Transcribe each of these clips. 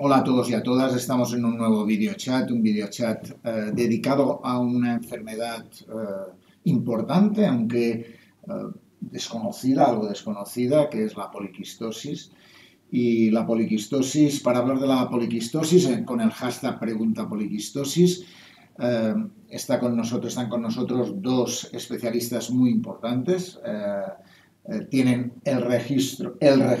Hola a todos y a todas, estamos en un nuevo un videochat dedicado a una enfermedad importante, aunque desconocida, algo desconocida, que es la poliquistosis. Y la poliquistosis, para hablar de la poliquistosis, con el hashtag Pregunta Poliquistosis, están con nosotros dos especialistas muy importantes. Tienen el registro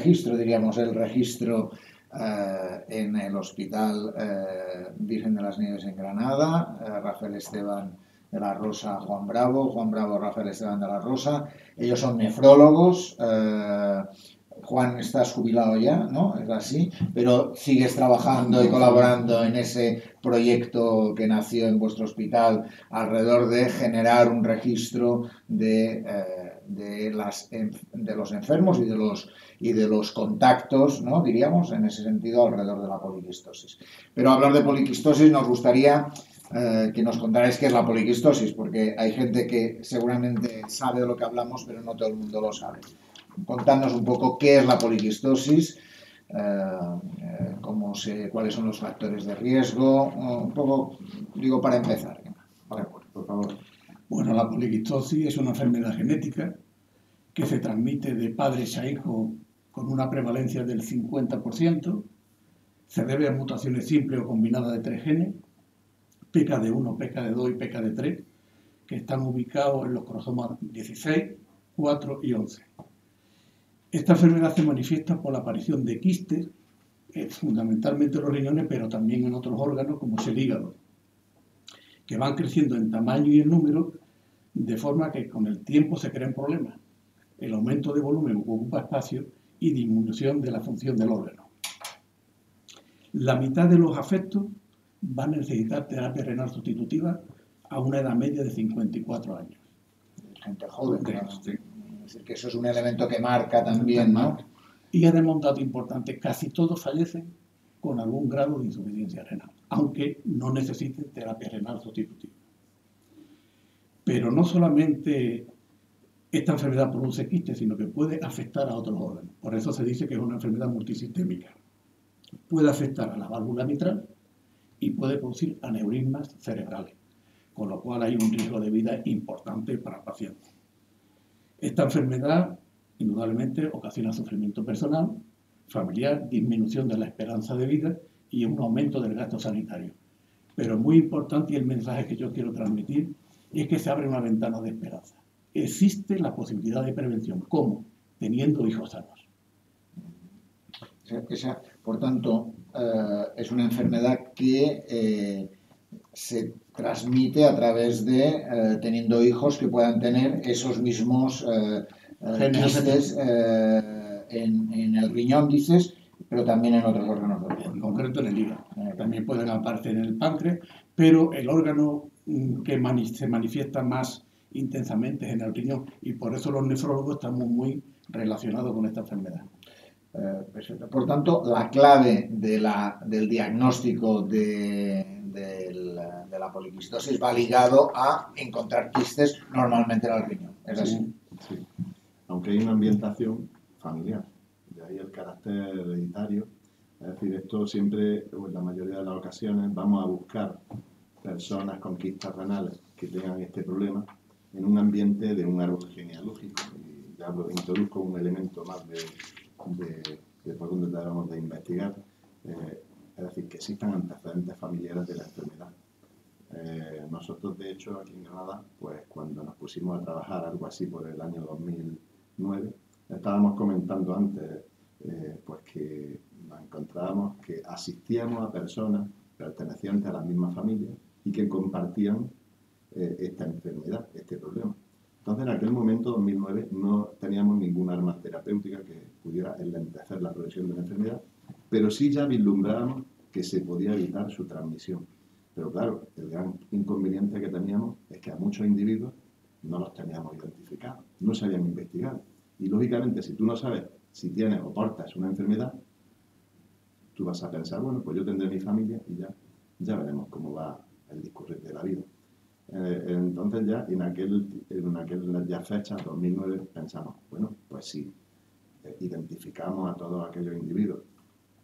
en el Hospital Virgen de las Nieves en Granada, Rafael Esteban de la Rosa, Juan Bravo, Rafael Esteban de la Rosa. Ellos son nefrólogos. Juan, estás jubilado ya, ¿no? Es así, pero sigues trabajando y colaborando en ese proyecto que nació en vuestro hospital alrededor de generar un registro de los enfermos y de los contactos, ¿no? Diríamos, en ese sentido, alrededor de la poliquistosis. Pero hablar de poliquistosis nos gustaría que nos contarais qué es la poliquistosis, porque hay gente que seguramente sabe de lo que hablamos, pero no todo el mundo lo sabe. Contadnos un poco qué es la poliquistosis, cuáles son los factores de riesgo, un poco, digo, para empezar. Vale, por favor. Bueno, la poliquistosis es una enfermedad genética que se transmite de padres a hijos con una prevalencia del 50%. Se debe a mutaciones simples o combinadas de 3 genes, PKD1, PKD2 y PKD3, que están ubicados en los cromosomas 16, 4 y 11. Esta enfermedad se manifiesta por la aparición de quistes, fundamentalmente en los riñones, pero también en otros órganos como es el hígado, que van creciendo en tamaño y en número, de forma que con el tiempo se crean problemas. El aumento de volumen ocupa espacio y disminución de la función del órgano. La mitad de los afectos van a necesitar terapia renal sustitutiva a una edad media de 54 años. Gente joven, ¿no? Es decir, que eso es un elemento que marca también, ¿no? Y además un dato importante, casi todos fallecen con algún grado de insuficiencia renal, aunque no necesiten terapia renal sustitutiva. Pero no solamente esta enfermedad produce quistes, sino que puede afectar a otros órganos. Por eso se dice que es una enfermedad multisistémica. Puede afectar a la válvula mitral y puede producir aneurismas cerebrales, con lo cual hay un riesgo de vida importante para el paciente. Esta enfermedad, indudablemente, ocasiona sufrimiento personal, familiar, disminución de la esperanza de vida y un aumento del gasto sanitario. Pero muy importante, y el mensaje que yo quiero transmitir, es que se abre una ventana de esperanza. Existe la posibilidad de prevención. ¿Cómo? Teniendo hijos sanos. Por tanto, es una enfermedad que se transmite a través de teniendo hijos que puedan tener esos mismos quistes en el riñón, dices, pero también en otros órganos del cuerpo. En concreto en el hígado. También pueden aparecer en el páncreas, pero el órgano que se manifiesta más intensamente es en el riñón, y por eso los nefrólogos estamos muy relacionados con esta enfermedad. Perfecto. Por tanto, la clave del diagnóstico de la poliquistosis va ligado a encontrar quistes normalmente en el riñón. ¿Es así? Sí. Aunque hay una ambientación familiar, de ahí el carácter hereditario. Es decir, esto siempre, o en la mayoría de las ocasiones, vamos a buscar personas con quistes renales que tengan este problema en un ambiente de un árbol genealógico. Y ya introduzco un elemento más de por donde debemos de investigar, es decir, que existan antecedentes familiares de la enfermedad. Nosotros, de hecho, aquí en Granada, pues cuando nos pusimos a trabajar algo así por el año 2009, estábamos comentando antes, pues que nos encontrábamos que asistíamos a personas pertenecientes a la misma familia y que compartían esta enfermedad, este problema. Entonces, en aquel momento, 2009, no teníamos ninguna arma terapéutica que pudiera enlentecer la progresión de la enfermedad, pero sí ya vislumbrábamos que se podía evitar su transmisión. Pero claro, el gran inconveniente que teníamos es que a muchos individuos no los teníamos identificados, no se habían investigado. Y lógicamente, si tú no sabes si tienes o portas una enfermedad, tú vas a pensar, bueno, pues yo tendré mi familia y ya veremos cómo va el discurrir de la vida. Entonces ya en aquel ya fecha, 2009, pensamos, bueno, pues si identificamos a todos aquellos individuos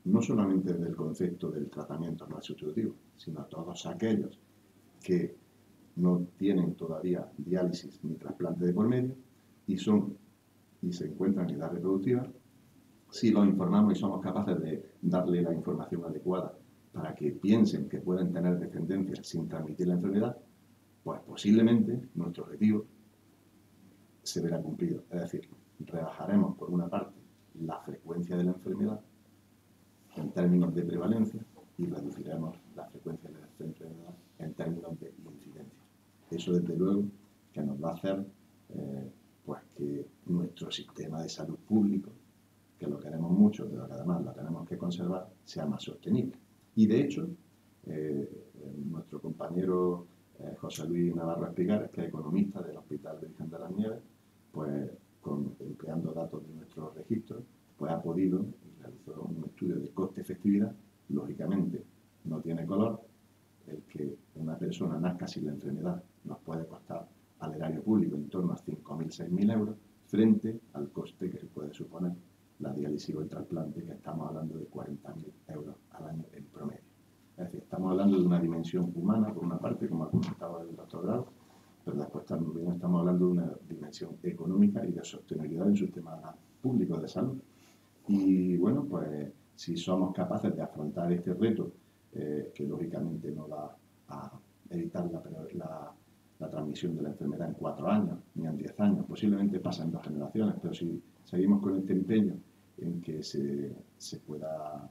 no solamente desde el concepto del tratamiento no sustitutivo, sino a todos aquellos que no tienen todavía diálisis ni trasplante de por medio y se encuentran en edad reproductiva. Si los informamos y somos capaces de darle la información adecuada para que piensen que pueden tener descendencia sin transmitir la enfermedad, pues posiblemente nuestro objetivo se verá cumplido. Es decir, rebajaremos por una parte la frecuencia de la enfermedad en términos de prevalencia y reduciremos la frecuencia de la enfermedad en términos de incidencia. Eso, desde luego, que nos va a hacer pues que nuestro sistema de salud público, que lo queremos mucho, pero que además lo tenemos que conservar, sea más sostenible. Y de hecho, nuestro compañero José Luis Navarro Espigares, que es economista del Hospital Virgen de las Nieves, pues empleando datos de nuestros registros, pues ha podido y realizó un estudio de coste-efectividad. Lógicamente no tiene color el que una persona nazca sin la enfermedad nos puede costar al erario público en torno a 5.000, 6.000 euros frente al coste que se puede suponer la diálisis o el trasplante, que estamos hablando de 40.000 euros al año en promedio. Es decir, estamos hablando de una dimensión humana, por una parte, como ha comentado el doctor Grau, pero después también estamos hablando de una dimensión económica y de sostenibilidad del sistema público de salud. Y bueno, pues si somos capaces de afrontar este reto, que lógicamente no va a evitar la transmisión de la enfermedad en 4 años, ni en 10 años, posiblemente pasa en 2 generaciones, pero si seguimos con este empeño en que se pueda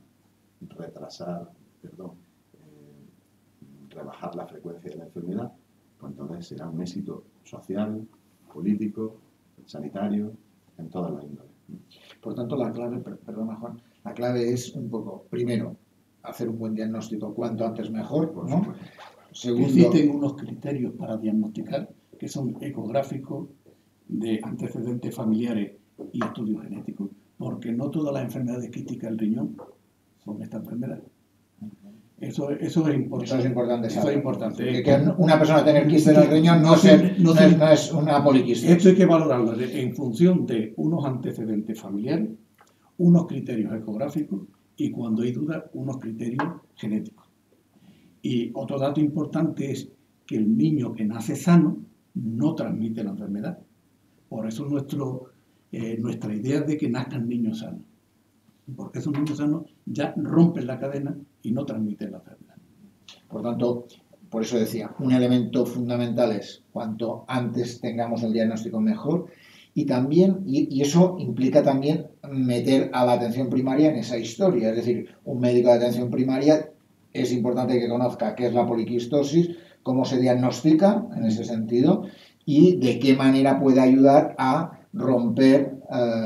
rebajar la frecuencia de la enfermedad, pues entonces será un éxito social, político, sanitario, en todas las índoles. Por tanto, la clave, perdona Juan, la clave es un poco, primero, hacer un buen diagnóstico cuanto antes mejor, ¿no? Segundo, existen unos criterios para diagnosticar que son ecográficos, de antecedentes familiares y estudios genéticos, porque no todas las enfermedades críticas del riñón son esta enfermedad. Eso es importante. Eso es importante Eso saber. es importante. Que una persona tener quiste en el riñón no es una poliquistosis. Esto hay que valorarlo en función de unos antecedentes familiares, unos criterios ecográficos y, cuando hay duda, unos criterios genéticos. Y otro dato importante es que el niño que nace sano no transmite la enfermedad. Por eso nuestra idea es de que nazcan niños sanos. Porque esos niños sanos ya rompen la cadena y no transmiten la enfermedad. Por tanto, por eso decía, un elemento fundamental es cuanto antes tengamos el diagnóstico mejor, y también, y eso implica también meter a la atención primaria en esa historia. Es decir, un médico de atención primaria es importante que conozca qué es la poliquistosis, cómo se diagnostica en ese sentido y de qué manera puede ayudar a romper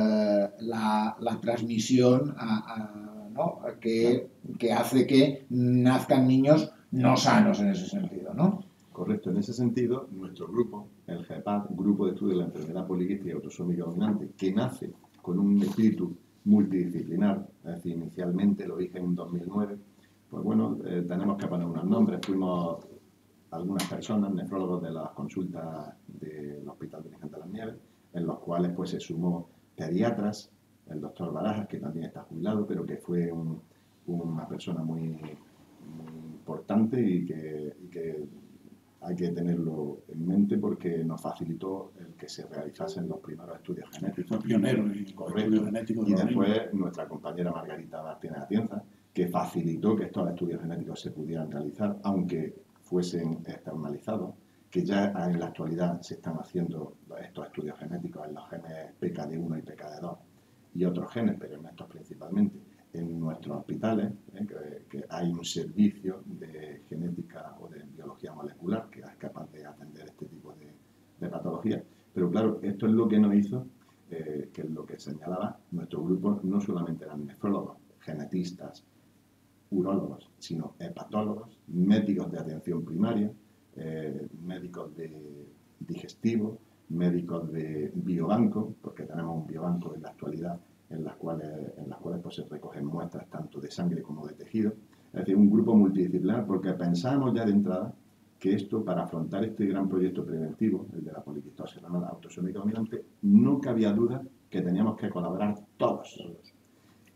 la transmisión ¿no? que hace que nazcan niños no sanos en ese sentido, ¿no? Correcto. En ese sentido, nuestro grupo, el GEPAD, Grupo de Estudio de la Enfermedad Poliquística Autosómica Dominante, que nace con un espíritu multidisciplinar, es decir, inicialmente lo dije en 2009, pues bueno, tenemos que poner unos nombres. Fuimos algunas personas, nefrólogos de las consultas del Hospital Virgen de las Nieves, en los cuales pues se sumó pediatras, el doctor Barajas, que también está jubilado, pero que fue una persona muy importante y que hay que tenerlo en mente porque nos facilitó el que se realizasen los primeros estudios genéticos. Fue pionero en estudios genéticos. Y después nuestra compañera Margarita Martínez Atienza, que facilitó que estos estudios genéticos se pudieran realizar, aunque fuesen externalizados, que ya en la actualidad se están haciendo estos estudios genéticos en los genes PKD1 y PKD2 y otros genes, pero en estos principalmente. En nuestros hospitales, que hay un servicio de genética o de biología molecular que es capaz de atender este tipo de patologías. Pero claro, esto es lo que nos hizo, que es lo que señalaba, nuestro grupo no solamente eran nefrólogos, genetistas, urólogos, sino hepatólogos, médicos de atención primaria, médicos de digestivo, médicos de biobanco, porque tenemos un biobanco en la actualidad en las cuales pues, se recogen muestras tanto de sangre como de tejido. Es decir, un grupo multidisciplinar, porque pensábamos ya de entrada que esto, para afrontar este gran proyecto preventivo, el de la poliquistosis autosómica dominante, no cabía duda que teníamos que colaborar todos.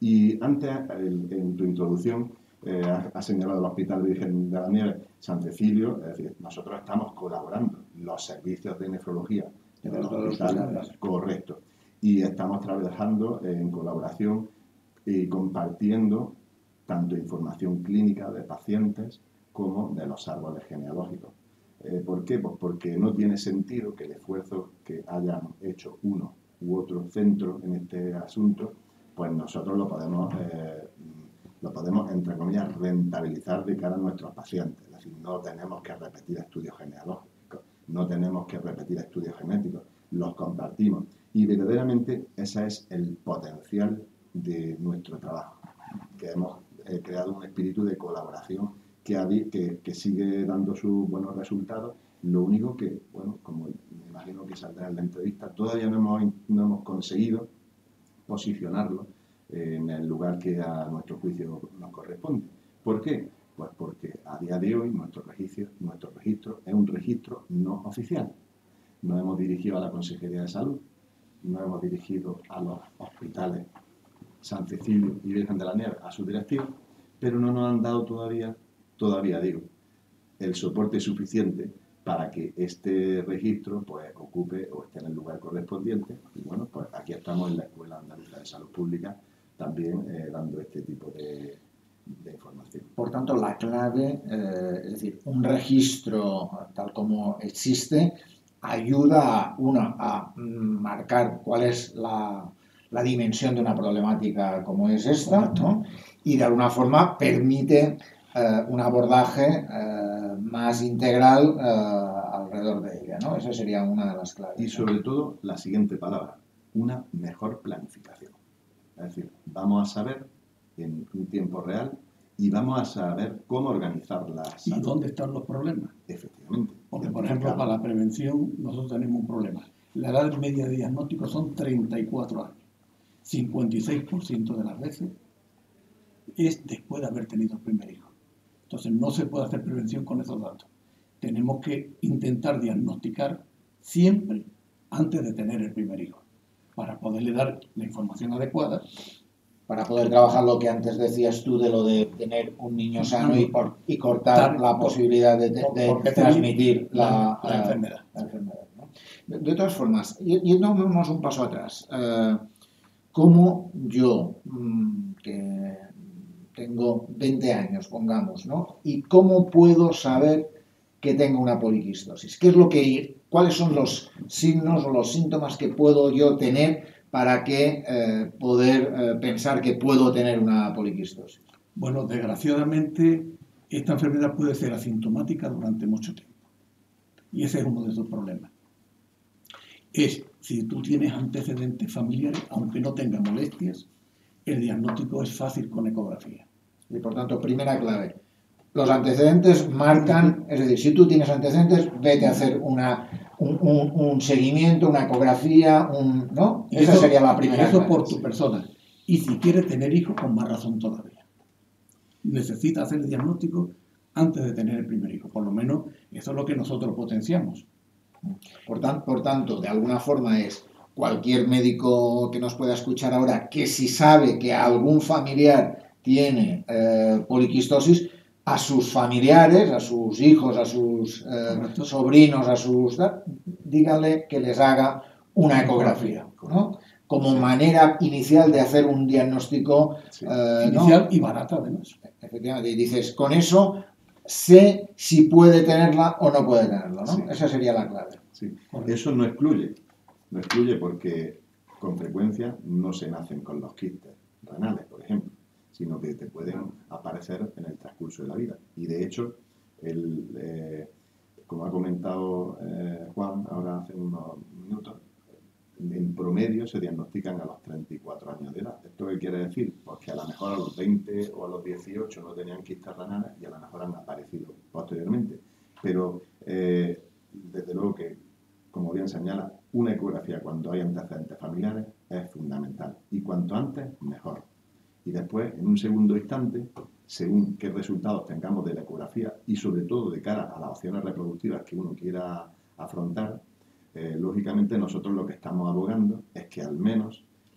Y antes, en tu introducción, has señalado el Hospital Virgen de la Nieve San Cecilio, es decir, nosotros estamos colaborando, los servicios de nefrología de los hospitales, correcto, y estamos trabajando en colaboración y compartiendo tanto información clínica de pacientes como de los árboles genealógicos. ¿Por qué? Pues porque no tiene sentido que el esfuerzo que hayan hecho uno u otro centro en este asunto, pues nosotros lo podemos, entre comillas, rentabilizar de cara a nuestros pacientes. Es decir, no tenemos que repetir estudios genealógicos, no tenemos que repetir estudios genéticos, los compartimos. Y verdaderamente ese es el potencial de nuestro trabajo, que hemos creado un espíritu de colaboración que sigue dando sus buenos resultados. Lo único que, bueno, como me imagino que saldrá en la entrevista, todavía no hemos conseguido posicionarlo en el lugar que a nuestro juicio nos corresponde. ¿Por qué? Pues porque a día de hoy nuestro registro es un registro no oficial. Nos hemos dirigido a la Consejería de Salud, nos hemos dirigido a los hospitales San Cecilio y Virgen de la Nieve, a su dirección, pero no nos han dado todavía digo, el soporte suficiente para que este registro pues ocupe o esté en el lugar correspondiente. Y bueno, pues aquí estamos en la Escuela Andaluza de Salud Pública también dando este tipo de información. Por tanto, la clave, es decir, un registro tal como existe, ayuda a marcar cuál es la dimensión de una problemática como es esta, ¿no? Y de alguna forma permite un abordaje más integral alrededor de ella, ¿no? Esa sería una de las claves. Y sobre todo, la siguiente palabra, una mejor planificación. Es decir, vamos a saber en un tiempo real y vamos a saber cómo organizar las... ¿Y dónde están los problemas? Efectivamente. Porque, por ejemplo, para la prevención nosotros tenemos un problema. La edad media de diagnóstico son 34 años. 56% de las veces es después de haber tenido el primer hijo. Entonces no se puede hacer prevención con esos datos. Tenemos que intentar diagnosticar siempre antes de tener el primer hijo, para poderle dar la información adecuada. Para poder trabajar lo que antes decías tú de lo de tener un niño sano y cortar la posibilidad de transmitir la enfermedad. ¿No? De todas formas, yéndonos un paso atrás, ¿cómo yo, que tengo 20 años, pongamos, ¿no? ¿Y cómo puedo saber que tengo una poliquistosis? ¿Cuáles son los signos o los síntomas que puedo yo tener para poder pensar que puedo tener una poliquistosis? Bueno, desgraciadamente, esta enfermedad puede ser asintomática durante mucho tiempo. Y ese es uno de esos problemas. Si tú tienes antecedentes familiares, aunque no tengas molestias, el diagnóstico es fácil con ecografía. Y por tanto, primera clave, los antecedentes marcan, es decir, si tú tienes antecedentes, vete a hacer un seguimiento, una ecografía, ¿no? Esa sería la primera clave. Eso por tu persona. Y si quieres tener hijos, con más razón todavía. Necesitas hacer el diagnóstico antes de tener el primer hijo. Por lo menos eso es lo que nosotros potenciamos. Por tanto, de alguna forma es cualquier médico que nos pueda escuchar ahora que si sabe que algún familiar tiene poliquistosis, a sus familiares, a sus hijos, a sus sobrinos, díganle que les haga una ecografía, ¿no? Como manera inicial de hacer un diagnóstico inicial, ¿no? Y barata además. Efectivamente, y dices, con eso sé si puede tenerla o no puede tenerla, ¿no? Sí. Esa sería la clave. Sí. Eso no excluye porque con frecuencia no se nacen con los quistes renales, por ejemplo, sino que te pueden aparecer en el transcurso de la vida. Y de hecho, como ha comentado Juan ahora hace unos minutos, en promedio se diagnostican a los 34 años de edad. ¿Esto qué quiere decir? Pues que a lo mejor a los 20 o a los 18 no tenían quistes renales y a lo mejor han aparecido posteriormente. Pero desde luego que, como bien señala, una ecografía cuando hay antecedentes familiares es fundamental. Y cuanto antes, mejor. Y después, en un segundo instante, según qué resultados tengamos de la ecografía y sobre todo de cara a las opciones reproductivas que uno quiera afrontar, lógicamente nosotros lo que estamos abogando es que al menos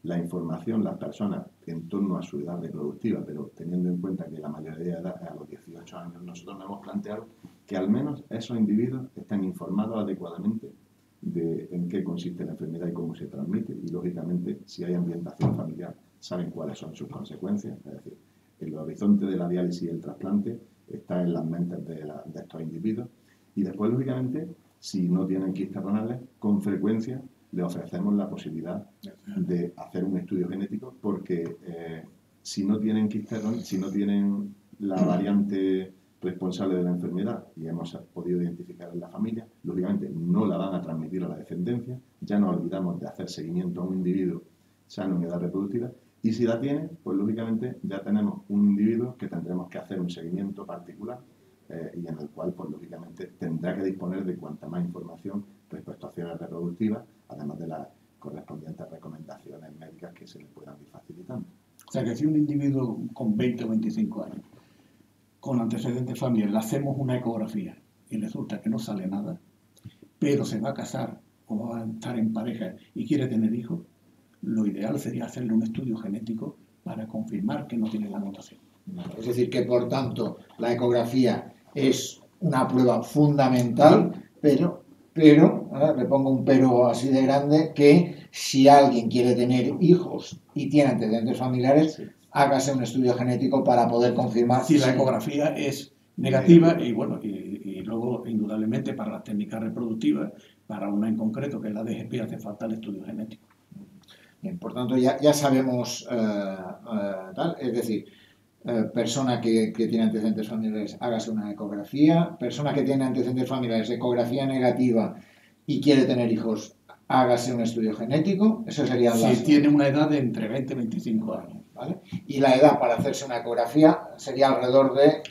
la información, las personas en torno a su edad reproductiva, pero teniendo en cuenta que la mayoría de edad es a los 18 años, nosotros nos hemos planteado que al menos esos individuos estén informados adecuadamente de en qué consiste la enfermedad y cómo se transmite, y lógicamente si hay ambientación familiar saben cuáles son sus consecuencias. Es decir, el horizonte de la diálisis y el trasplante está en las mentes de estos individuos, y después lógicamente si no tienen quistes renales, con frecuencia le ofrecemos la posibilidad de hacer un estudio genético, porque si no tienen quistes, si no tienen la variante responsable de la enfermedad y hemos podido identificar en la familia, lógicamente no la van a transmitir a la descendencia, ya nos olvidamos de hacer seguimiento a un individuo sano en edad reproductiva, y si la tiene, pues lógicamente ya tenemos un individuo que tendremos que hacer un seguimiento particular y en el cual, pues lógicamente, tendrá que disponer de cuanta más información respecto a acciones reproductivas, además de las correspondientes recomendaciones médicas que se le puedan ir facilitando. O sea que si un individuo con 20 o 25 años, con antecedentes familiares, le hacemos una ecografía y resulta que no sale nada, pero se va a casar o va a estar en pareja y quiere tener hijos, lo ideal sería hacerle un estudio genético para confirmar que no tiene la mutación. Es decir, que por tanto la ecografía es una prueba fundamental, pero le pongo un pero así de grande, que si alguien quiere tener hijos y tiene antecedentes familiares, sí, hágase un estudio genético para poder confirmar si la ecografía es negativa. Y bueno, y luego indudablemente para las técnicas reproductivas, para una en concreto que es la DGP, hace falta el estudio genético. Bien, por tanto ya sabemos tal, es decir, persona que tiene antecedentes familiares, hágase una ecografía. Persona que tiene antecedentes familiares, ecografía negativa y quiere tener hijos, hágase un estudio genético. Eso sería si tiene una edad de entre 20 y 25 años. ¿Vale? Y la edad para hacerse una ecografía sería alrededor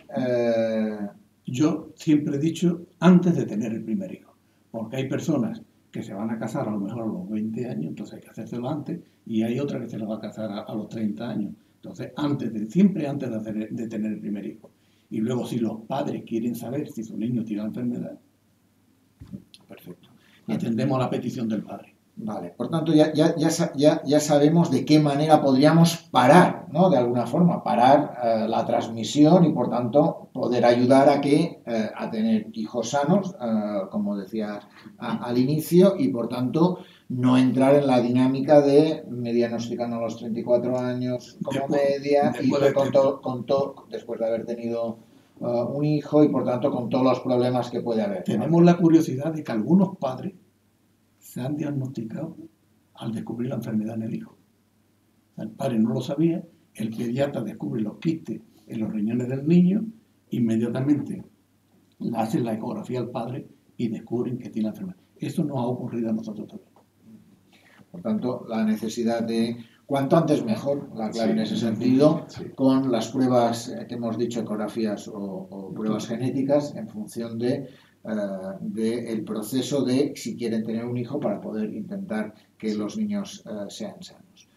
de... Yo siempre he dicho antes de tener el primer hijo, porque hay personas que se van a casar a lo mejor a los 20 años, entonces hay que hacérselo antes, y hay otra que se lo va a casar a los 30 años. Entonces, siempre antes de tener el primer hijo. Y luego, si los padres quieren saber si su niño tiene la enfermedad, perfecto, atendemos a la petición del padre. Vale, por tanto, ya sabemos de qué manera podríamos parar, ¿no? De alguna forma, parar la transmisión y, por tanto, poder ayudar a tener hijos sanos, como decías al inicio, y, por tanto, no entrar en la dinámica de me diagnostican a los 34 años como media y después de haber tenido un hijo y, por tanto, con todos los problemas que puede haber. Tenemos la curiosidad de que algunos padres se han diagnosticado al descubrir la enfermedad en el hijo. El padre no lo sabía, el pediatra descubre los quistes en los riñones del niño, inmediatamente le hacen la ecografía al padre y descubren que tiene la enfermedad. Eso nos ha ocurrido a nosotros también. Por tanto, la necesidad de cuanto antes mejor, la clave en ese sentido, con las pruebas que hemos dicho, ecografías o pruebas genéticas, en función del proceso de si quieren tener un hijo para poder intentar que los niños sean sanos.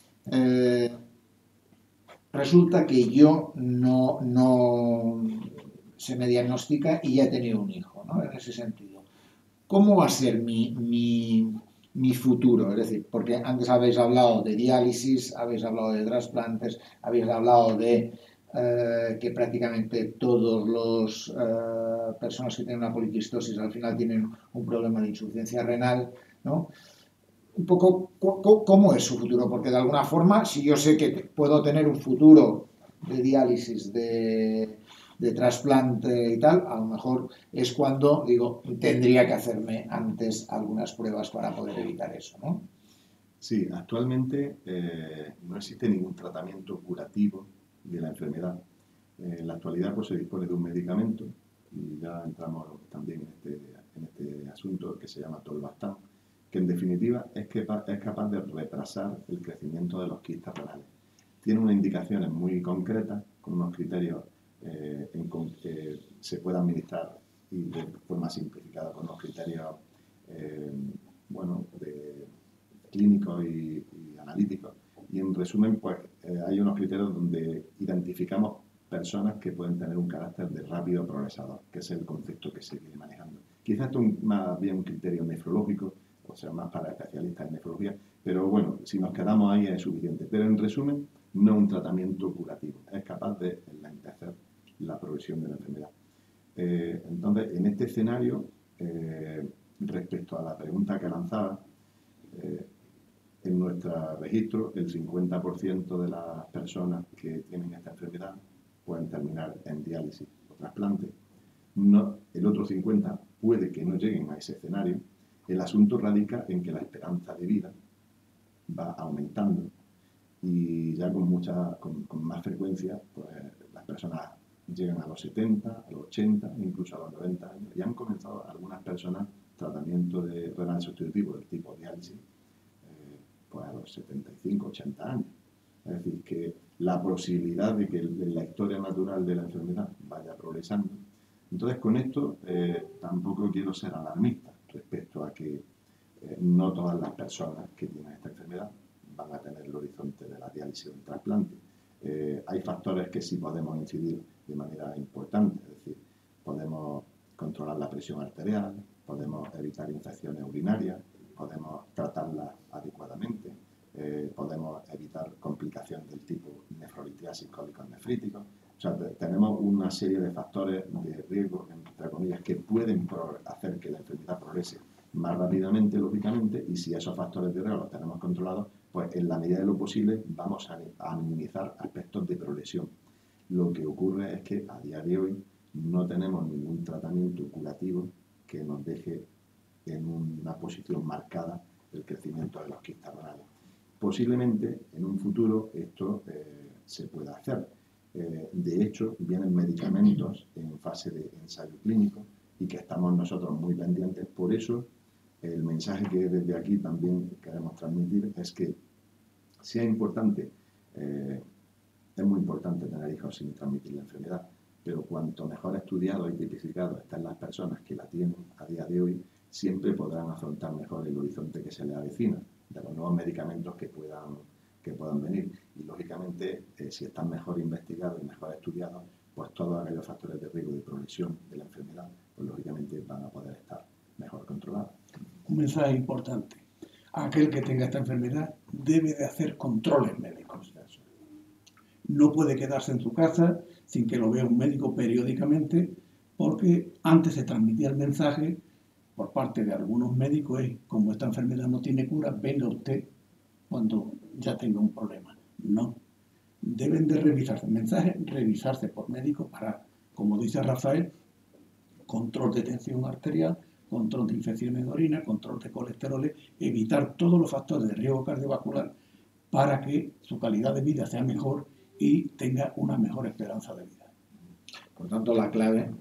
Resulta que yo no se me diagnostica y ya he tenido un hijo, ¿no? En ese sentido. ¿Cómo va a ser mi futuro? Es decir, porque antes habéis hablado de diálisis, habéis hablado de trasplantes, habéis hablado de que prácticamente todas las personas que tienen una poliquistosis al final tienen un problema de insuficiencia renal, ¿no? Un poco, ¿cómo es su futuro? Porque de alguna forma, si yo sé que puedo tener un futuro de diálisis, de trasplante y tal, a lo mejor es cuando digo, tendría que hacerme antes algunas pruebas para poder evitar eso, ¿no? Sí, actualmente no existe ningún tratamiento curativo de la enfermedad. En la actualidad pues, se dispone de un medicamento, y ya entramos también en este asunto que se llama Tolvastan, que en definitiva es capaz de retrasar el crecimiento de los quistes renales. Tiene unas indicaciones muy concretas, con unos criterios que se puede administrar y de forma simplificada, con unos criterios clínicos y analíticos. Y en resumen, pues hay unos criterios donde identificamos personas que pueden tener un carácter de rápido progresador, que es el concepto que se viene manejando. Quizás esto es más bien un criterio nefrológico, o sea, más para especialistas en nefrología, pero bueno, si nos quedamos ahí es suficiente. Pero en resumen, no es un tratamiento curativo, es capaz de enlentecer la progresión de la enfermedad. Entonces, en este escenario, respecto a la pregunta que lanzaba, en nuestro registro, el 50% de las personas que tienen esta enfermedad pueden terminar en diálisis o trasplante. No, el otro 50% puede que no lleguen a ese escenario. El asunto radica en que la esperanza de vida va aumentando y ya con más frecuencia, pues las personas llegan a los 70, a los 80, incluso a los 90 años, y han comenzado algunas personas tratamiento de renal sustitutivo del tipo diálisis, pues a los 75, 80 años. Es decir, que la posibilidad de que la historia natural de la enfermedad vaya progresando. Entonces, con esto tampoco quiero ser alarmista respecto a que no todas las personas que tienen esta enfermedad van a tener el horizonte de la diálisis o el trasplante. Hay factores que sí podemos incidir de manera importante, es decir, podemos controlar la presión arterial, podemos evitar infecciones urinarias, podemos tratarlas adecuadamente, podemos evitar complicaciones del tipo nefrolitiasis, cólicos nefríticos. O sea, tenemos una serie de factores de riesgo, entre comillas, que pueden hacer que la enfermedad progrese más rápidamente, lógicamente, y si esos factores de riesgo los tenemos controlados, pues en la medida de lo posible vamos a minimizar aspectos de progresión. Lo que ocurre es que a día de hoy no tenemos ningún tratamiento curativo que nos deje en una posición marcada el crecimiento de los quistes renales. Posiblemente en un futuro esto se pueda hacer. De hecho, vienen medicamentos en fase de ensayo clínico y que estamos nosotros muy pendientes. Por eso, el mensaje que desde aquí también queremos transmitir es que sea importante, es muy importante tener hijos sin transmitir la enfermedad, pero cuanto mejor estudiado y tipificado están las personas que la tienen a día de hoy, siempre podrán afrontar mejor el horizonte que se les avecina, de los nuevos medicamentos que puedan venir. Y lógicamente, si están mejor investigados y mejor estudiados, pues todos aquellos factores de riesgo de progresión de la enfermedad, pues lógicamente van a poder estar mejor controlados. Un mensaje importante. Aquel que tenga esta enfermedad debe de hacer controles médicos. No puede quedarse en su casa sin que lo vea un médico periódicamente, porque antes se transmitía el mensaje por parte de algunos médicos, como esta enfermedad no tiene cura, venga usted cuando ya tenga un problema. No. Deben de revisarse el mensaje, revisarse por médico para, como dice Rafael, control de tensión arterial, control de infecciones de orina, control de colesterol, evitar todos los factores de riesgo cardiovascular para que su calidad de vida sea mejor y tenga una mejor esperanza de vida. Por tanto, la clave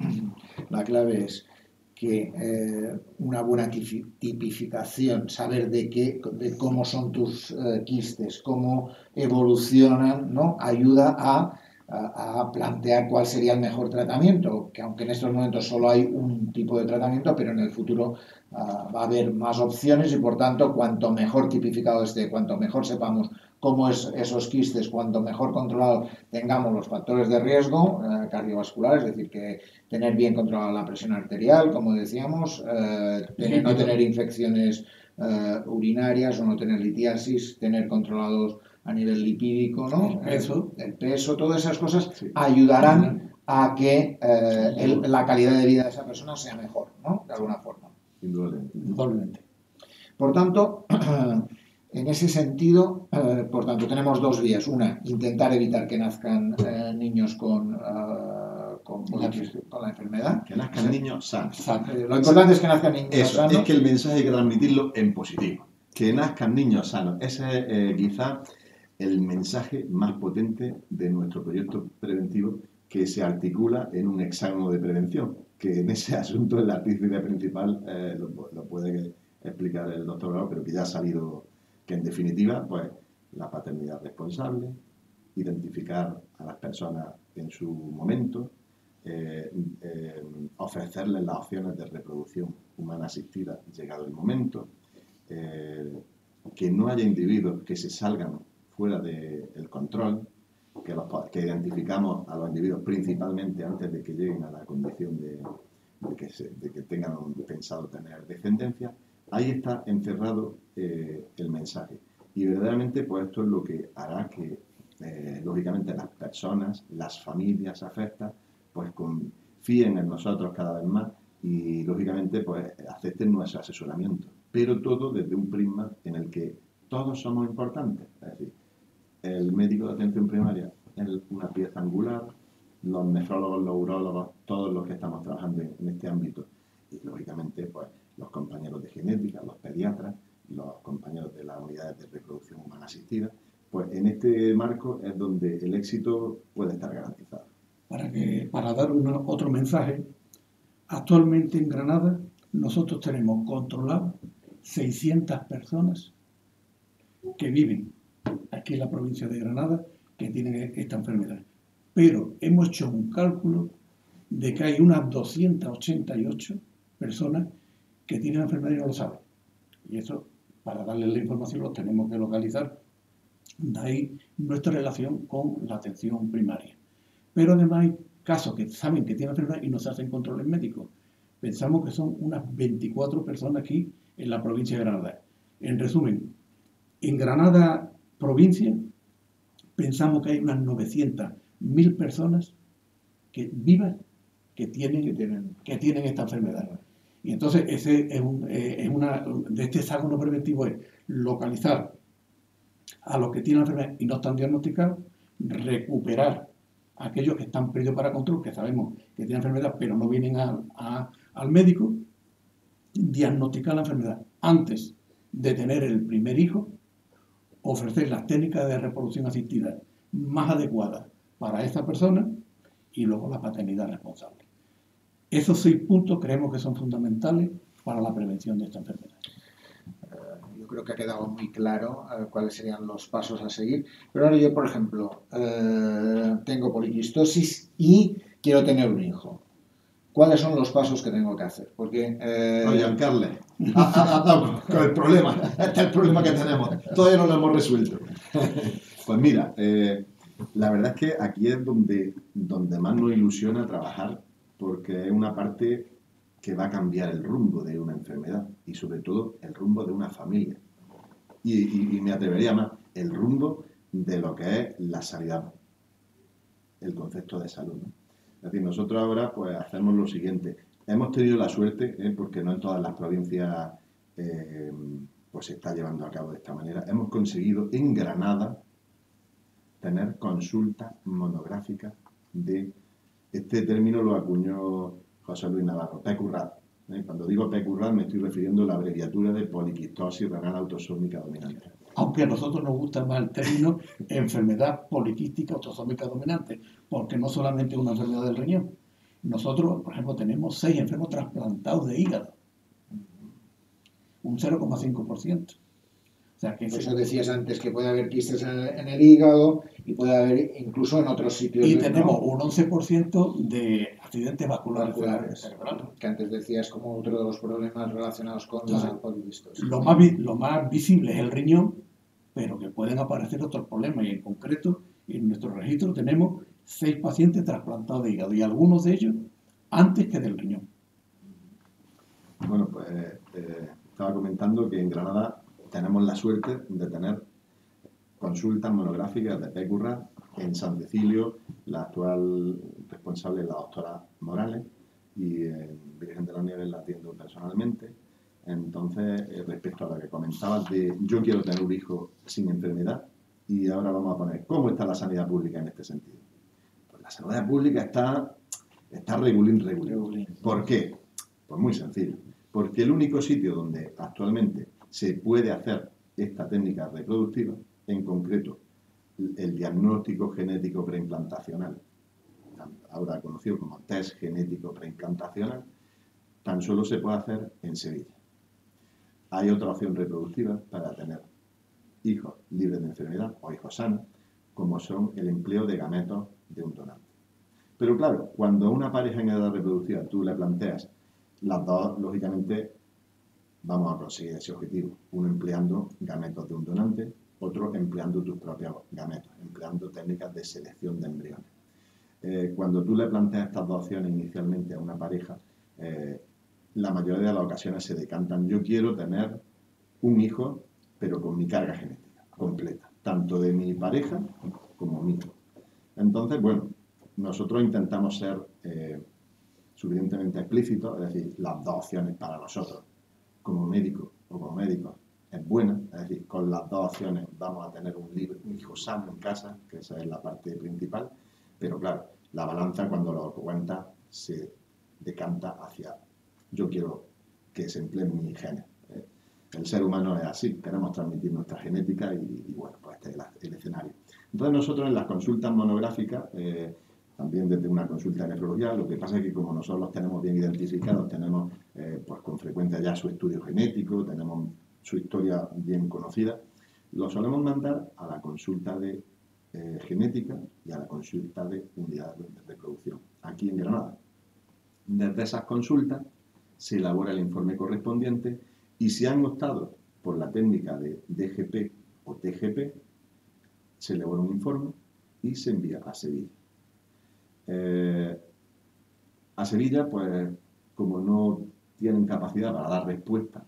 es que una buena tipificación, saber de cómo son tus quistes, cómo evolucionan, ¿no? Ayuda a plantear cuál sería el mejor tratamiento, que aunque en estos momentos solo hay un tipo de tratamiento, pero en el futuro va a haber más opciones y por tanto cuanto mejor tipificado esté, cuanto mejor sepamos cómo es esos quistes, cuanto mejor controlado tengamos los factores de riesgo cardiovasculares, es decir, que tener bien controlada la presión arterial, como decíamos, no tener infecciones urinarias o no tener litiasis, tener controlados a nivel lipídico, ¿no? El peso, todas esas cosas ayudarán a que la calidad de vida de esa persona sea mejor, ¿no? De alguna forma. Indudablemente. Por tanto, en ese sentido, por tanto, tenemos dos vías. Una, intentar evitar que nazcan niños con la enfermedad. Que nazcan niños sanos. Lo importante es que nazcan niños sanos. Es que el mensaje hay que transmitirlo en positivo. Que nazcan niños sanos. Ese es quizá el mensaje más potente de nuestro proyecto preventivo, que se articula en un hexágono de prevención, que en ese asunto el artífice principal lo puede explicar el doctor Bravo, pero que ya ha salido, que en definitiva, pues la paternidad responsable, identificar a las personas en su momento, ofrecerles las opciones de reproducción humana asistida llegado el momento, que no haya individuos que se salgan fuera del control, que identificamos a los individuos principalmente antes de que lleguen a la condición de que tengan pensado tener descendencia. Ahí está encerrado el mensaje. Y verdaderamente, pues esto es lo que hará que, lógicamente, las personas, las familias afectadas, pues confíen en nosotros cada vez más y, lógicamente, pues acepten nuestro asesoramiento. Pero todo desde un prisma en el que todos somos importantes. Es decir, el médico de atención primaria es una pieza angular, los nefrólogos, los urólogos, todos los que estamos trabajando en este ámbito. Y, lógicamente, pues los compañeros de genética, los pediatras, los compañeros de las unidades de reproducción humana asistida, pues en este marco es donde el éxito puede estar garantizado. Para dar otro mensaje, actualmente en Granada nosotros tenemos controlados 600 personas que viven aquí en la provincia de Granada que tienen esta enfermedad. Pero hemos hecho un cálculo de que hay unas 288 personas que tienen la enfermedad y no lo saben. Y eso, para darles la información, lo tenemos que localizar. De ahí nuestra relación con la atención primaria. Pero además hay casos que saben que tienen enfermedad y no se hacen controles médicos. Pensamos que son unas 24 personas aquí en la provincia de Granada. En resumen, en Granada provincia pensamos que hay unas 900.000 personas que vivas que tienen esta enfermedad. Y entonces ese de este hexágono preventivo es localizar a los que tienen la enfermedad y no están diagnosticados, recuperar a aquellos que están perdidos para control, que sabemos que tienen enfermedad pero no vienen al médico, diagnosticar la enfermedad antes de tener el primer hijo, ofrecer las técnicas de reproducción asistida más adecuadas para esta persona y luego la paternidad responsable. Esos 6 puntos creemos que son fundamentales para la prevención de esta enfermedad. Yo creo que ha quedado muy claro cuáles serían los pasos a seguir. Pero ahora yo, por ejemplo, tengo poliquistosis y quiero tener un hijo. ¿Cuáles son los pasos que tengo que hacer? Porque... Oye, Carles, has dado con el problema. Este es el problema que tenemos. Todavía no lo hemos resuelto. Pues mira, la verdad es que aquí es donde más nos ilusiona trabajar, porque es una parte que va a cambiar el rumbo de una enfermedad y sobre todo el rumbo de una familia. Y me atrevería más, el rumbo de lo que es la sanidad, el concepto de salud, ¿no? Es decir, nosotros ahora pues hacemos lo siguiente. Hemos tenido la suerte, porque no en todas las provincias pues se está llevando a cabo de esta manera, hemos conseguido en Granada tener consultas monográficas de... Este término lo acuñó José Luis Navarro, PQRAD. Cuando digo PQRAD me estoy refiriendo a la abreviatura de poliquistosis renal autosómica dominante. Aunque a nosotros nos gusta más el término enfermedad poliquística autosómica dominante, porque no solamente es una enfermedad del riñón. Nosotros, por ejemplo, tenemos 6 enfermos trasplantados de hígado, un 0,5%. O sea, que por eso decías antes que puede haber quistes en el hígado y puede haber incluso en otros sitios. Y tenemos un 11% de accidentes vasculares cerebrales. Que antes decías como otro de los problemas relacionados con la poliquistosis. Lo más visible es el riñón, pero que pueden aparecer otros problemas. Y en concreto, en nuestro registro tenemos 6 pacientes trasplantados de hígado y algunos de ellos antes que del riñón. Bueno, pues estaba comentando que en Granada tenemos la suerte de tener consultas monográficas de PQRAD. En San Cecilio, la actual responsable es la doctora Morales y en Virgen de las Nieves la atiendo personalmente. Entonces, respecto a lo que comentabas de yo quiero tener un hijo sin enfermedad, y ahora vamos a poner ¿cómo está la sanidad pública en este sentido? Pues la sanidad pública está regulín. ¿Por qué? Pues muy sencillo. Porque el único sitio donde actualmente se puede hacer esta técnica reproductiva, en concreto el diagnóstico genético preimplantacional, ahora conocido como test genético preimplantacional, tan solo se puede hacer en Sevilla. Hay otra opción reproductiva para tener hijos libres de enfermedad o hijos sanos, como son el empleo de gametos de un donante. Pero claro, cuando a una pareja en edad reproductiva tú le planteas las dos, lógicamente vamos a conseguir ese objetivo. Uno empleando gametos de un donante, otro empleando tus propios gametos, empleando técnicas de selección de embriones. Cuando tú le planteas estas dos opciones inicialmente a una pareja, la mayoría de las ocasiones se decantan. Yo quiero tener un hijo, pero con mi carga genética. completa, tanto de mi pareja como mía. Entonces, bueno, nosotros intentamos ser suficientemente explícitos, es decir, las dos opciones para nosotros, como médicos o como médicos, es buena, es decir, con las dos opciones vamos a tener un hijo sano en casa, que esa es la parte principal, pero claro, la balanza cuando lo cuenta se decanta hacia yo quiero que se empleen mis genes. El ser humano es así, queremos transmitir nuestra genética y bueno, pues este es el escenario. Entonces nosotros en las consultas monográficas, también desde una consulta de nefrología, lo que pasa es que como nosotros los tenemos bien identificados, tenemos pues con frecuencia ya su estudio genético, tenemos su historia bien conocida, lo solemos mandar a la consulta de genética y a la consulta de unidades de reproducción, aquí en Granada. Desde esas consultas se elabora el informe correspondiente y si han optado por la técnica de DGP o TGP, se elabora un informe y se envía a Sevilla. A Sevilla, pues, como no tienen capacidad para dar respuesta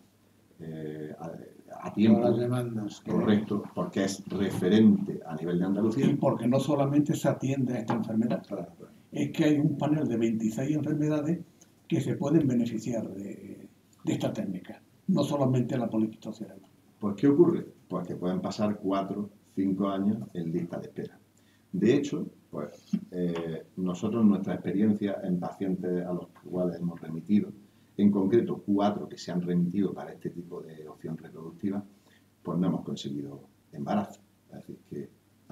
a tiempo, las demandas correcto, porque es referente a nivel de Andalucía. Y porque no solamente se atiende a esta enfermedad, es que hay un panel de 26 enfermedades que se pueden beneficiar de esta técnica, no solamente la poliquistosis. Pues, ¿qué ocurre? Pues que pueden pasar 4, 5 años en lista de espera. De hecho, pues nosotros nuestra experiencia en pacientes a los cuales hemos remitido, en concreto 4 que se han remitido para este tipo de opción reproductiva, pues no hemos conseguido embarazo. Es decir, que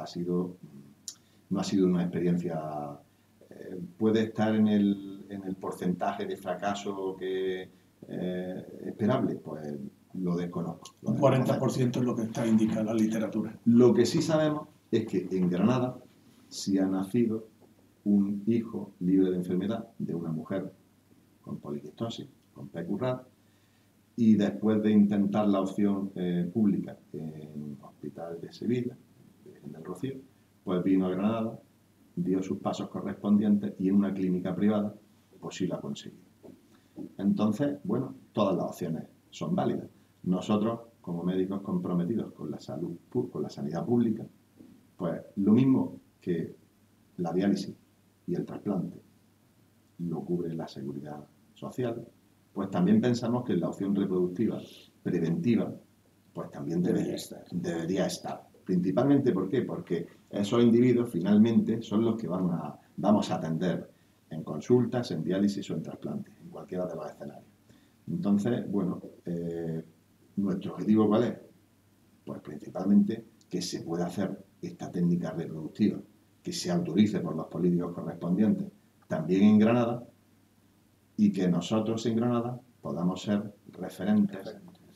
no ha sido una experiencia, puede estar en el porcentaje de fracaso que esperable, pues lo desconozco. Un 40% es lo que está indicada la literatura. Lo que sí sabemos es que en Granada sí ha nacido un hijo libre de enfermedad de una mujer con poliquistosis, con PQRAT, y después de intentar la opción pública en Hospital de Sevilla, en el Rocío, pues vino a Granada, dio sus pasos correspondientes y en una clínica privada, pues sí lo ha conseguido. Entonces, bueno, todas las opciones son válidas. Nosotros, como médicos comprometidos con la salud, con la sanidad pública, pues lo mismo que la diálisis y el trasplante lo cubre la seguridad social, pues también pensamos que la opción reproductiva preventiva pues también debería estar. Principalmente, ¿por qué? Porque esos individuos finalmente son los que vamos a atender en consultas, en diálisis o en trasplante, en cualquiera de los escenarios. Entonces, bueno, ¿nuestro objetivo cuál es? Pues principalmente que se pueda hacer esta técnica reproductiva, que se autorice por los políticos correspondientes, también en Granada, y que nosotros en Granada podamos ser referentes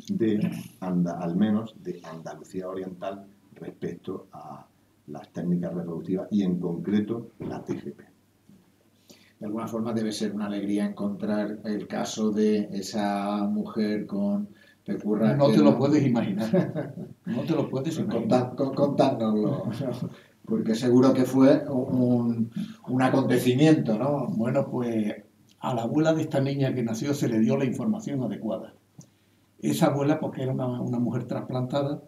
al menos de Andalucía Oriental respecto a las técnicas reproductivas y en concreto la TGP. De alguna forma debe ser una alegría encontrar el caso de esa mujer con PQRAT. No te lo puedes imaginar. No te lo puedes imaginar. Contárnoslo, porque seguro que fue un acontecimiento, ¿no? Bueno, pues a la abuela de esta niña que nació se le dio la información adecuada. Esa abuela, porque era una mujer trasplantada,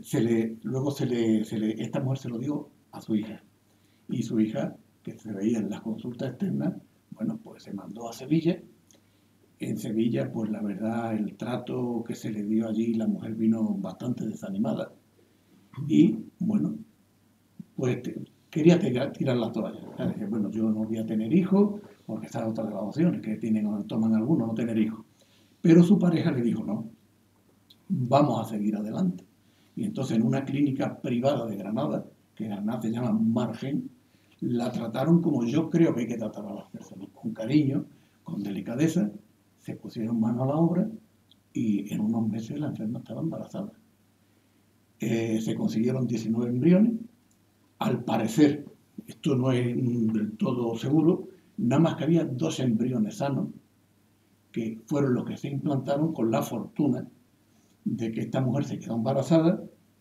esta mujer se lo dio a su hija. Y su hija, que se veía en las consultas externas, bueno, pues se mandó a Sevilla. En Sevilla, pues la verdad, el trato que se le dio allí, la mujer vino bastante desanimada. Y, bueno, pues quería tirar la toalla. Dije, bueno, yo no voy a tener hijos, porque están otras de las opciones que toman algunos, no tener hijos. Pero su pareja le dijo, no, vamos a seguir adelante. Y entonces en una clínica privada de Granada, que en Granada se llama Margen, la trataron como yo creo que hay que tratar a las personas, con cariño, con delicadeza, se pusieron mano a la obra y en unos meses la enferma estaba embarazada. Se consiguieron 19 embriones. Al parecer, esto no es del todo seguro, nada más que había 2 embriones sanos que fueron los que se implantaron con la fortuna de que esta mujer se quedó embarazada,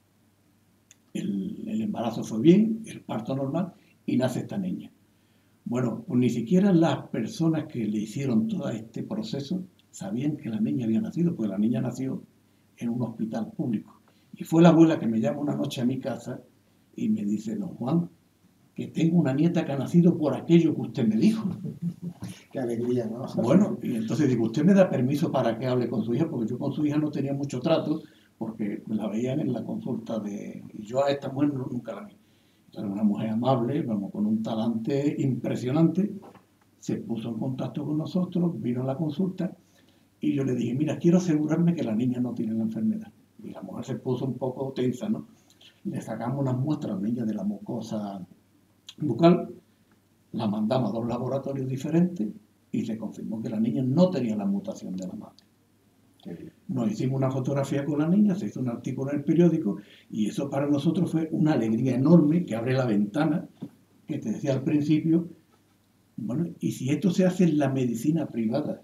el embarazo fue bien, el parto normal, y nace esta niña. Bueno, pues ni siquiera las personas que le hicieron todo este proceso sabían que la niña había nacido, porque la niña nació en un hospital público. Y fue la abuela que me llama una noche a mi casa y me dice, don Juan, que tengo una nieta que ha nacido por aquello que usted me dijo. Qué alegría, ¿no? Bueno, y entonces digo, ¿usted me da permiso para que hable con su hija? Porque yo con su hija no tenía mucho trato, porque me la veían en la consulta y yo a esta mujer nunca la vi. Entonces, una mujer amable, vamos, con un talante impresionante, se puso en contacto con nosotros, vino a la consulta y yo le dije, mira, quiero asegurarme que la niña no tiene la enfermedad. Y la mujer se puso un poco tensa, ¿no? Le sacamos unas muestras a la niña de la mucosa bucal, la mandamos a 2 laboratorios diferentes y se confirmó que la niña no tenía la mutación de la madre. Nos hicimos una fotografía con la niña, se hizo un artículo en el periódico y eso para nosotros fue una alegría enorme que abre la ventana que te decía al principio. Bueno, y si esto se hace en la medicina privada,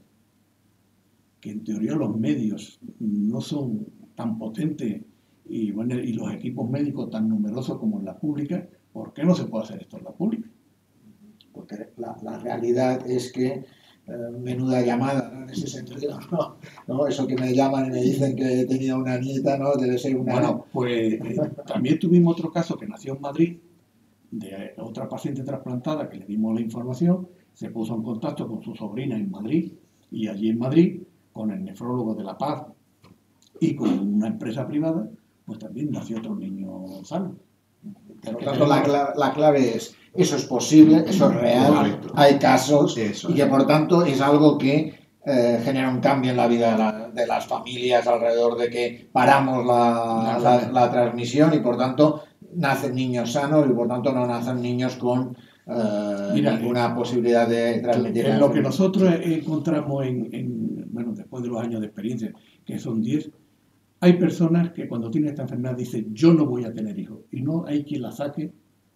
que en teoría los medios no son tan potentes y, bueno, y los equipos médicos tan numerosos como en la pública, ¿por qué no se puede hacer esto en la pública? Porque la realidad es que menuda llamada, ¿no? En ese sentido, ¿no? Eso que me llaman y me dicen que tenía una nieta, ¿no? Debe ser una... Bueno, pues también tuvimos otro caso que nació en Madrid, de otra paciente trasplantada que le dimos la información, se puso en contacto con su sobrina en Madrid y allí en Madrid, con el nefrólogo de La Paz y con una empresa privada, pues también nació otro niño sano. Por lo tanto, la clave es, eso es posible, eso es real, correcto, hay casos, eso, y que por tanto es algo que genera un cambio en la vida de las familias alrededor de que paramos la transmisión y por tanto nacen niños sanos y por tanto no nacen niños con ninguna posibilidad de transmitir. En lo que nosotros encontramos bueno, después de los años de experiencia, que son 10, hay personas que cuando tienen esta enfermedad dicen, yo no voy a tener hijos, y no hay quien la saque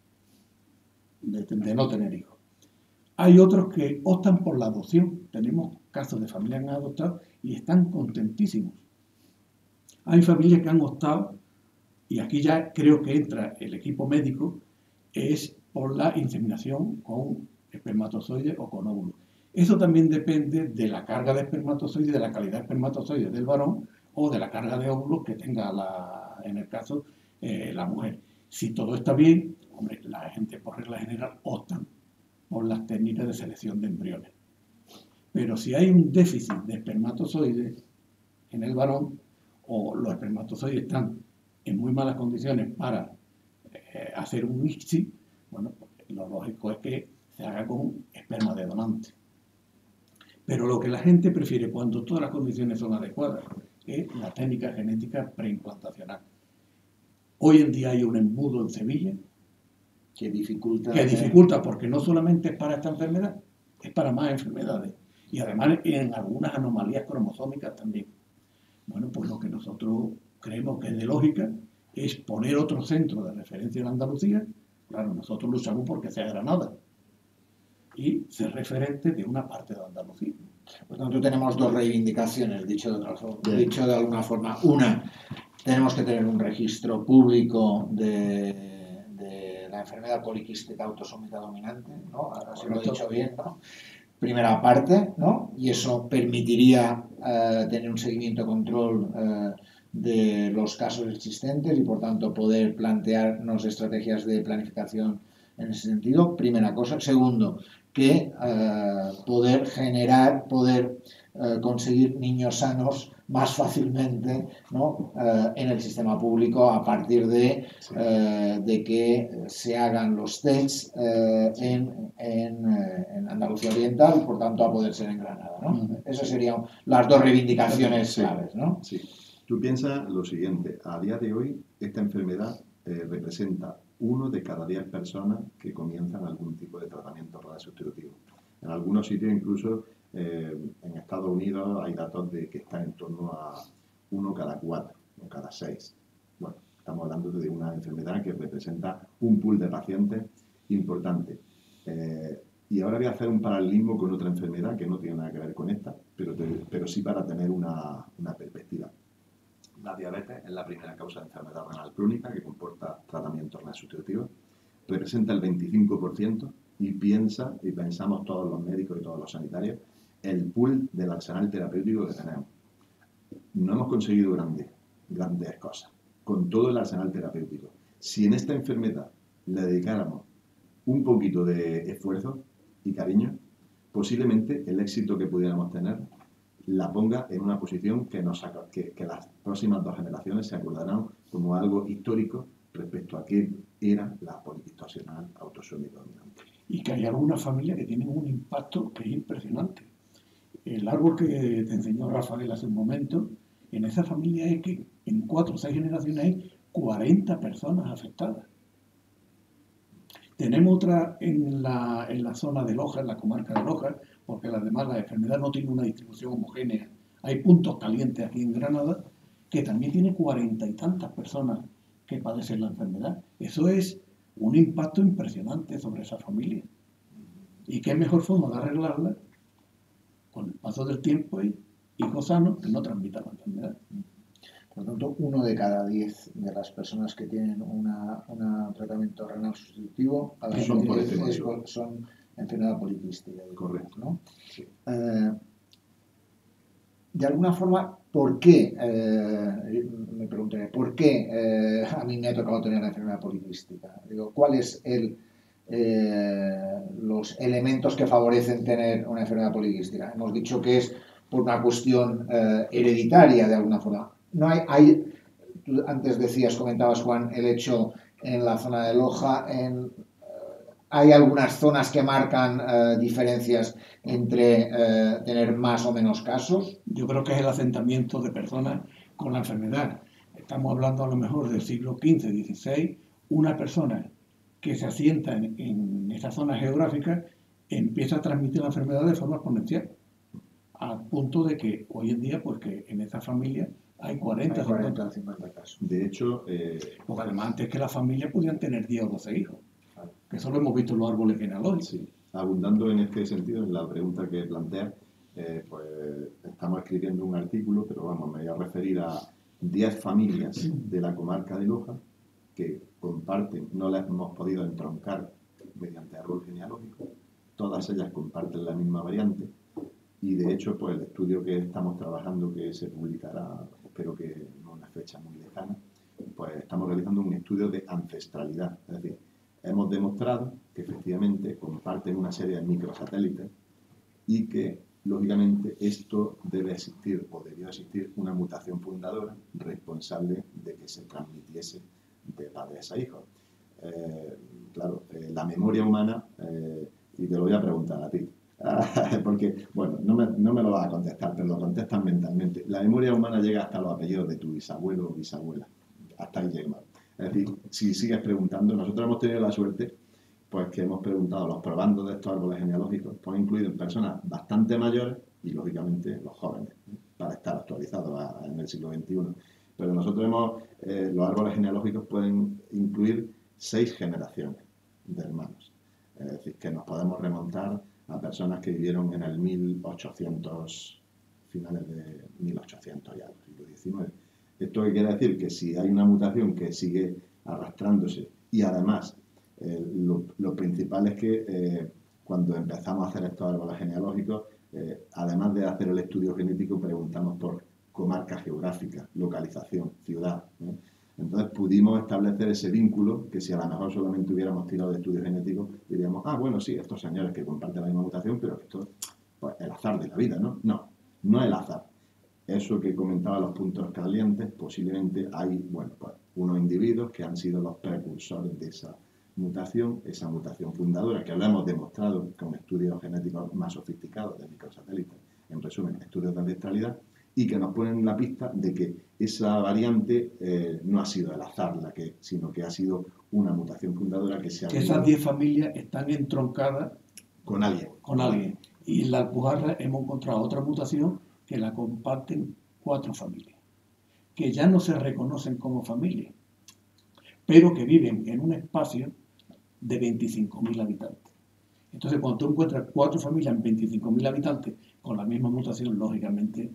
de no tener hijos. Hay otros que optan por la adopción. Tenemos casos de familias que han adoptado y están contentísimos. Hay familias que han optado, y aquí ya creo que entra el equipo médico, es por la inseminación con espermatozoides o con óvulos. Eso también depende de la carga de espermatozoides, de la calidad de espermatozoides del varón o de la carga de óvulos que tenga, en el caso, la mujer. Si todo está bien, hombre, la gente por regla general optan por las técnicas de selección de embriones. Pero si hay un déficit de espermatozoides en el varón o los espermatozoides están en muy malas condiciones para hacer un ICSI, bueno, pues lo lógico es que se haga con esperma de donante. Pero lo que la gente prefiere cuando todas las condiciones son adecuadas es la técnica genética preimplantacional. Hoy en día hay un embudo en Sevilla que dificulta porque no solamente es para esta enfermedad, es para más enfermedades y además en algunas anomalías cromosómicas también. Bueno, pues lo que nosotros creemos que es de lógica es poner otro centro de referencia en Andalucía. Claro, nosotros luchamos porque sea Granada y ser referente de una parte de Andalucía. Por tanto, tenemos 2 reivindicaciones, dicho de alguna forma. Una, tenemos que tener un registro público de la enfermedad poliquística autosómica dominante, ¿no? Ahora sí lo he dicho bien, ¿no? Primera parte, ¿no? Y eso permitiría tener un seguimiento, control de los casos existentes y, por tanto, poder plantearnos estrategias de planificación en ese sentido. Primera cosa. Segundo, que poder conseguir niños sanos más fácilmente, ¿no? En el sistema público a partir de que se hagan los tests en Andalucía Oriental y por tanto a poder ser en Granada, ¿no? Esas serían las 2 reivindicaciones claves, ¿no? Sí. Tú piensas lo siguiente, a día de hoy esta enfermedad representa 1 de cada 10 personas que comienzan algún tipo de tratamiento radiosustitutivo. En algunos sitios incluso en Estados Unidos hay datos de que está en torno a 1 cada 4 o cada 6. Bueno, estamos hablando de una enfermedad que representa un pool de pacientes importante. Y ahora voy a hacer un paralelismo con otra enfermedad que no tiene nada que ver con esta, pero sí para tener una perspectiva. La diabetes es la primera causa de enfermedad renal crónica que comporta tratamiento renal sustitutivo. Representa el 25% y pensamos todos los médicos y todos los sanitarios el pool del arsenal terapéutico que tenemos. No hemos conseguido grandes cosas. con todo el arsenal terapéutico. Si en esta enfermedad le dedicáramos un poquito de esfuerzo y cariño, posiblemente el éxito que pudiéramos tener la ponga en una posición que las próximas 2 generaciones se acordarán como algo histórico respecto a qué era la poliquistosis anal autosómica dominante. Y que hay algunas familias que tienen un impacto que es impresionante. El árbol que te enseñó Rafael hace un momento, en esa familia es que en 4 o 6 generaciones hay 40 personas afectadas. Tenemos otra en la zona de Loja, en la comarca de Loja, porque además la enfermedad no tiene una distribución homogénea. Hay puntos calientes aquí en Granada que también tiene 40 y tantas personas que padecen la enfermedad. Eso es un impacto impresionante sobre esa familia. ¿Y qué mejor forma de arreglarla? Con el paso del tiempo y hijos sanos que no transmitan la enfermedad. Por lo tanto, 1 de cada 10 de las personas que tienen un tratamiento renal sustitutivo son enfermedad poliquística. Correcto. ¿No? Sí. De alguna forma, ¿por qué? Me preguntaré, ¿por qué a mí me ha tocado tener la enfermedad poliquística? Digo, ¿cuáles los elementos que favorecen tener una enfermedad poliquística? Hemos dicho que es por una cuestión hereditaria, de alguna forma. No tú antes comentabas, Juan, el hecho en la zona de Loja, hay algunas zonas que marcan diferencias entre tener más o menos casos. Yo creo que es el asentamiento de personas con la enfermedad. Estamos hablando a lo mejor del siglo XV, XVI. Una persona que se asienta en esa zona geográfica empieza a transmitir la enfermedad de forma exponencial. Al punto de que hoy en día, porque en esa familia hay 40 o 50 casos. De hecho, porque además antes que la familia podían tener 10 o 12 hijos. Que eso lo hemos visto en los árboles genealógicos. Sí. Abundando en este sentido, en la pregunta que plantea, pues estamos escribiendo un artículo, pero vamos, me voy a referir a 10 familias de la comarca de Loja que comparten, no las hemos podido entroncar mediante árbol genealógico, todas ellas comparten la misma variante. Y de hecho, pues el estudio que estamos trabajando, que se publicará, espero que en una fecha muy lejana, pues estamos realizando un estudio de ancestralidad. Es decir, hemos demostrado que efectivamente comparten una serie de microsatélites y que, lógicamente, esto debe existir o debió existir una mutación fundadora responsable de que se transmitiese de padres a hijos. Claro, la memoria humana, y te lo voy a preguntar a ti, porque, bueno, no me lo vas a contestar, pero lo contestas mentalmente. La memoria humana llega hasta los apellidos de tu bisabuelo o bisabuela. Hasta ahí llega. Es decir, si sigues preguntando, nosotros hemos tenido la suerte, pues que hemos preguntado, los probandos de estos árboles genealógicos, pues incluido en personas bastante mayores y, lógicamente, los jóvenes, para estar actualizados en el siglo XXI. Pero nosotros los árboles genealógicos pueden incluir 6 generaciones de hermanos. Es decir, que nos podemos remontar a personas que vivieron en el 1800, finales de 1800 ya, del siglo XIX. ¿Esto qué quiere decir? Que si hay una mutación que sigue arrastrándose y además lo principal es que cuando empezamos a hacer estos árboles genealógicos, además de hacer el estudio genético, preguntamos por comarca geográfica, localización, ciudad, ¿no? Entonces pudimos establecer ese vínculo que si a lo mejor solamente hubiéramos tirado de estudio genético, diríamos, bueno, sí, estos señores que comparten la misma mutación, pero esto, pues, el azar de la vida, ¿no? No el azar. Eso que comentaba los puntos calientes, posiblemente hay, bueno, pues unos individuos que han sido los precursores de esa mutación fundadora, que lo hemos demostrado con estudios genéticos más sofisticados de microsatélites, en resumen, estudios de ancestralidad, y que nos ponen la pista de que esa variante no ha sido el azar, sino que ha sido una mutación fundadora que se ha... Que esas 10 familias están entroncadas con alguien. Y en la Alpujarra hemos encontrado otra mutación que la comparten 4 familias, que ya no se reconocen como familia, pero que viven en un espacio de 25.000 habitantes. Entonces, cuando tú encuentras 4 familias en 25.000 habitantes con la misma mutación, lógicamente...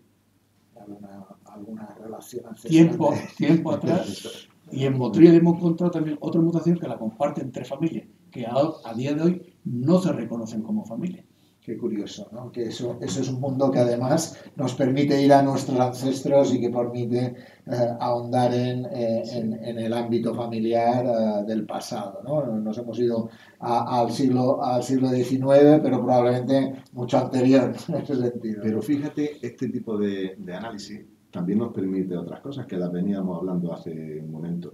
alguna relación ancestral. Tiempo atrás. Y en Motril hemos encontrado también otra mutación que la comparten 3 familias, que a día de hoy no se reconocen como familia. Qué curioso, ¿no? Que eso es un mundo que además nos permite ir a nuestros ancestros y que permite ahondar en el ámbito familiar del pasado, ¿no? Nos hemos ido al siglo XIX, pero probablemente mucho anterior en ese sentido. Pero fíjate, este tipo de análisis también nos permite otras cosas que las veníamos hablando hace un momento.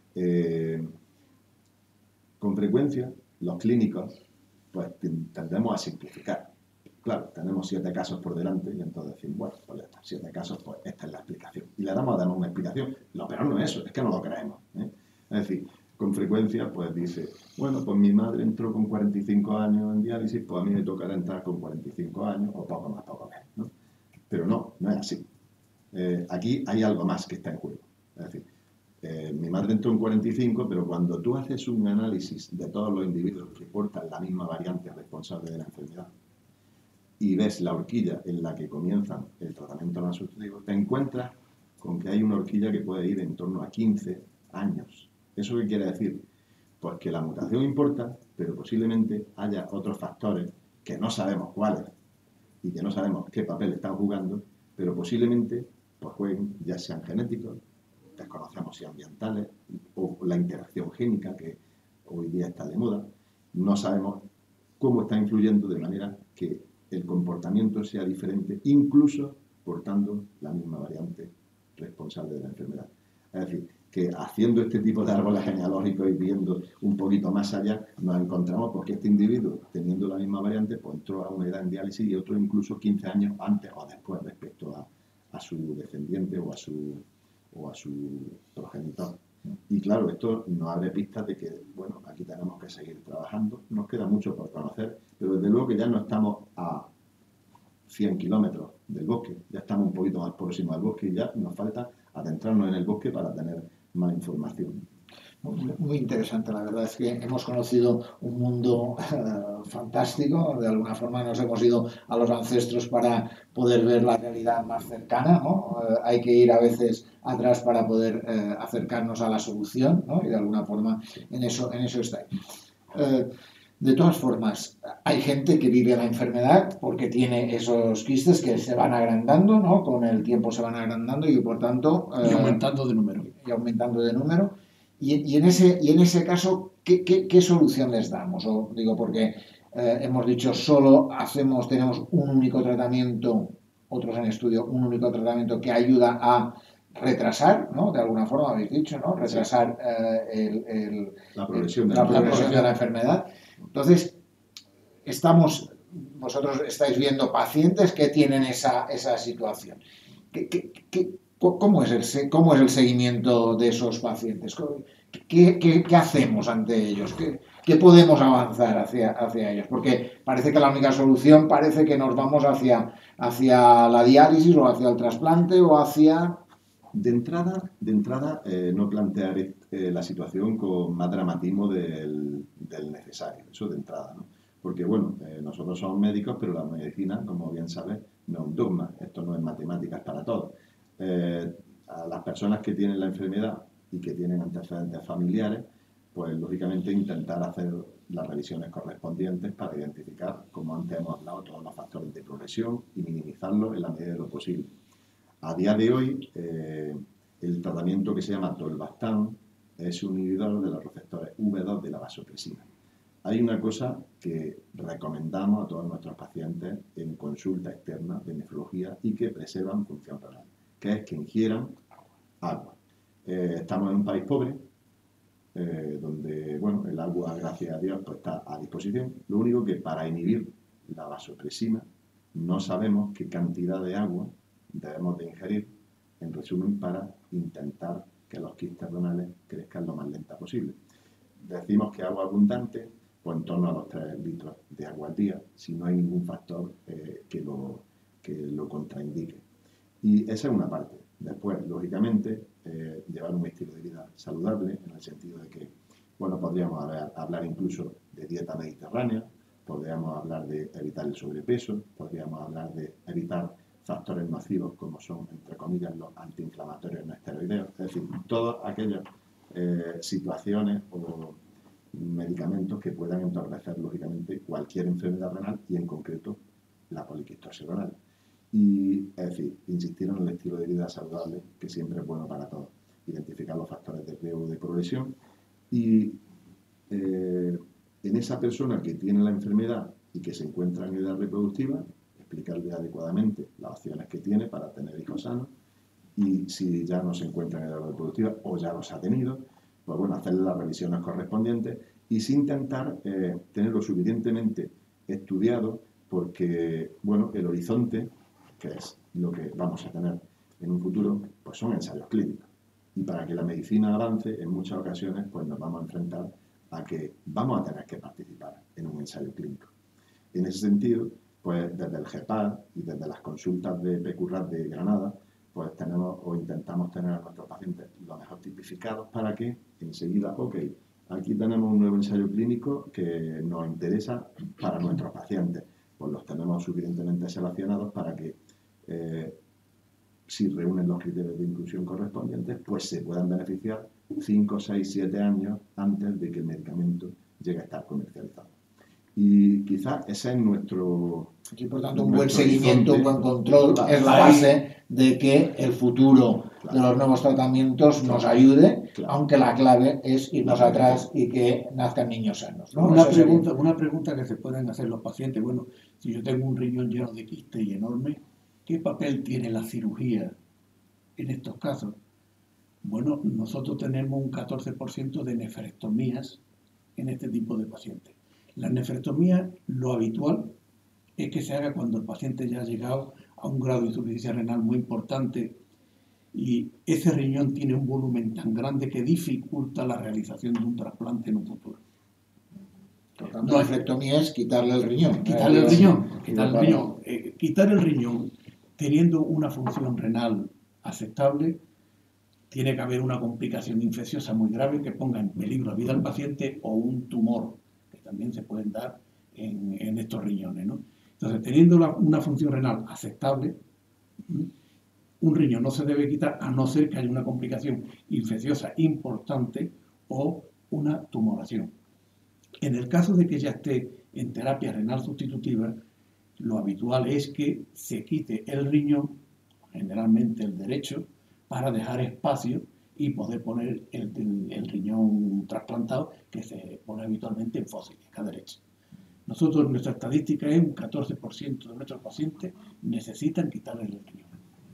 Con frecuencia, los clínicos pues tendemos a simplificar. Claro, tenemos 7 casos por delante y entonces decimos, bueno, pues ya está, 7 casos, pues esta es la explicación. Y le damos una explicación. Lo peor no es eso, es que no lo creemos. Es decir, con frecuencia, pues dice, bueno, pues mi madre entró con 45 años en diálisis, pues a mí me tocará entrar con 45 años, o poco más, poco menos, ¿no? Pero no es así. Aquí hay algo más que está en juego. Es decir, mi madre entró en 45, pero cuando tú haces un análisis de todos los individuos que portan la misma variante responsable de la enfermedad y ves la horquilla en la que comienzan el tratamiento no sustitutivo, te encuentras con que hay una horquilla que puede ir en torno a 15 años. ¿Eso qué quiere decir? Pues que la mutación importa, pero posiblemente haya otros factores que no sabemos cuáles y que no sabemos qué papel están jugando, pero posiblemente pues jueguen, ya sean genéticos, desconocemos si ambientales o la interacción génica que hoy día está de moda, no sabemos cómo está influyendo de manera que el comportamiento sea diferente, incluso portando la misma variante responsable de la enfermedad. Es decir, que haciendo este tipo de árboles genealógicos y viendo un poquito más allá, nos encontramos porque este individuo, teniendo la misma variante, pues entró a una edad en diálisis y otro incluso 15 años antes o después respecto a su descendiente o a su progenitor. Y claro, esto nos abre pistas de que, bueno, aquí tenemos que seguir trabajando. Nos queda mucho por conocer, pero desde luego que ya no estamos a 100 kilómetros del bosque, ya estamos un poquito más próximos al bosque y ya nos falta adentrarnos en el bosque para tener más información. Muy interesante, la verdad es que hemos conocido un mundo fantástico, de alguna forma nos hemos ido a los ancestros para poder ver la realidad más cercana, ¿no? Hay que ir a veces atrás para poder acercarnos a la solución, ¿no? Y de alguna forma en eso está. De todas formas, hay gente que vive la enfermedad porque tiene esos quistes que se van agrandando, ¿no? Con el tiempo se van agrandando y por tanto... y aumentando de número. Y en ese caso, ¿qué solución les damos? O digo, porque hemos dicho tenemos un único tratamiento, otros en estudio, un único tratamiento que ayuda a retrasar, ¿no? De alguna forma habéis dicho, ¿no? Retrasar la progresión de la enfermedad. Entonces, vosotros estáis viendo pacientes que tienen esa situación. ¿Cómo es el seguimiento de esos pacientes? ¿Qué hacemos ante ellos? ¿Qué podemos avanzar hacia ellos? Porque parece que la única solución parece que nos vamos hacia la diálisis o hacia el trasplante o hacia... De entrada no plantear la situación con más dramatismo del necesario, eso de entrada, ¿no? Porque, bueno, nosotros somos médicos, pero la medicina, como bien sabes, no es un dogma, esto no es matemáticas para todos. A las personas que tienen la enfermedad y que tienen antecedentes familiares, pues lógicamente intentar hacer las revisiones correspondientes para identificar, como antes hemos hablado, todos los factores de progresión y minimizarlos en la medida de lo posible. A día de hoy, el tratamiento que se llama tolvaptan es un inhibidor de los receptores V2 de la vasopresina. Hay una cosa que recomendamos a todos nuestros pacientes en consulta externa de nefrología y que preservan función renal, que es que ingieran agua. Estamos en un país pobre, donde, bueno, el agua, gracias a Dios, pues está a disposición. Lo único que para inhibir la vasopresina no sabemos qué cantidad de agua debemos de ingerir, en resumen, para intentar que los quistes renales crezcan lo más lenta posible. Decimos que agua abundante, pues en torno a los 3 litros de agua al día, si no hay ningún factor que lo contraindique. Y esa es una parte. Después, lógicamente, llevar un estilo de vida saludable, en el sentido de que, bueno, podríamos hablar incluso de dieta mediterránea, podríamos hablar de evitar el sobrepeso, podríamos hablar de evitar factores nocivos como son, entre comillas, los antiinflamatorios no esteroideos, es decir, todas aquellas situaciones o medicamentos que puedan entorpecer, lógicamente, cualquier enfermedad renal y, en concreto, la poliquistosis renal. Y, es decir, insistir en el estilo de vida saludable, que siempre es bueno para todos. Identificar los factores de riesgo de progresión y en esa persona que tiene la enfermedad y que se encuentra en edad reproductiva, explicarle adecuadamente las opciones que tiene para tener hijos sanos, y si ya no se encuentra en edad reproductiva o ya los ha tenido, pues bueno, hacerle las revisiones correspondientes y sin intentar tenerlo suficientemente estudiado, porque bueno, el horizonte, que es lo que vamos a tener en un futuro, pues son ensayos clínicos. Y para que la medicina avance, en muchas ocasiones pues nos vamos a enfrentar a que vamos a tener que participar en un ensayo clínico. En ese sentido, pues desde el GEPAD y desde las consultas de PQRAT de Granada, pues tenemos o intentamos tener a nuestros pacientes lo mejor tipificados para que enseguida, ok, aquí tenemos un nuevo ensayo clínico que nos interesa para nuestros pacientes, pues los tenemos suficientemente seleccionados para que si reúnen los criterios de inclusión correspondientes, pues se puedan beneficiar 5, 6, 7 años antes de que el medicamento llegue a estar comercializado. Y quizás ese es nuestro... Y por tanto, un buen seguimiento, un buen control es la base de que el futuro de los nuevos tratamientos nos ayude, aunque la clave es irnos atrás y que nazcan niños sanos, ¿no? Una pregunta que se pueden hacer los pacientes: bueno, si yo tengo un riñón lleno de quistes y enorme, ¿qué papel tiene la cirugía en estos casos? Bueno, nosotros tenemos un 14% de nefrectomías en este tipo de pacientes. La nefrectomía, lo habitual es que se haga cuando el paciente ya ha llegado a un grado de insuficiencia renal muy importante y ese riñón tiene un volumen tan grande que dificulta la realización de un trasplante en un futuro. Por tanto, la nefrectomía es quitarle el riñón. Quitar el riñón teniendo una función renal aceptable, tiene que haber una complicación infecciosa muy grave que ponga en peligro la vida del paciente, o un tumor, que también se pueden dar en estos riñones, ¿no? Entonces, teniendo una función renal aceptable, un riñón no se debe quitar a no ser que haya una complicación infecciosa importante o una tumoración. En el caso de que ya esté en terapia renal sustitutiva, lo habitual es que se quite el riñón, generalmente el derecho, para dejar espacio y poder poner el riñón trasplantado, que se pone habitualmente en fósiles, a derecha. Nosotros, nuestra estadística es un 14% de nuestros pacientes necesitan quitarle el riñón.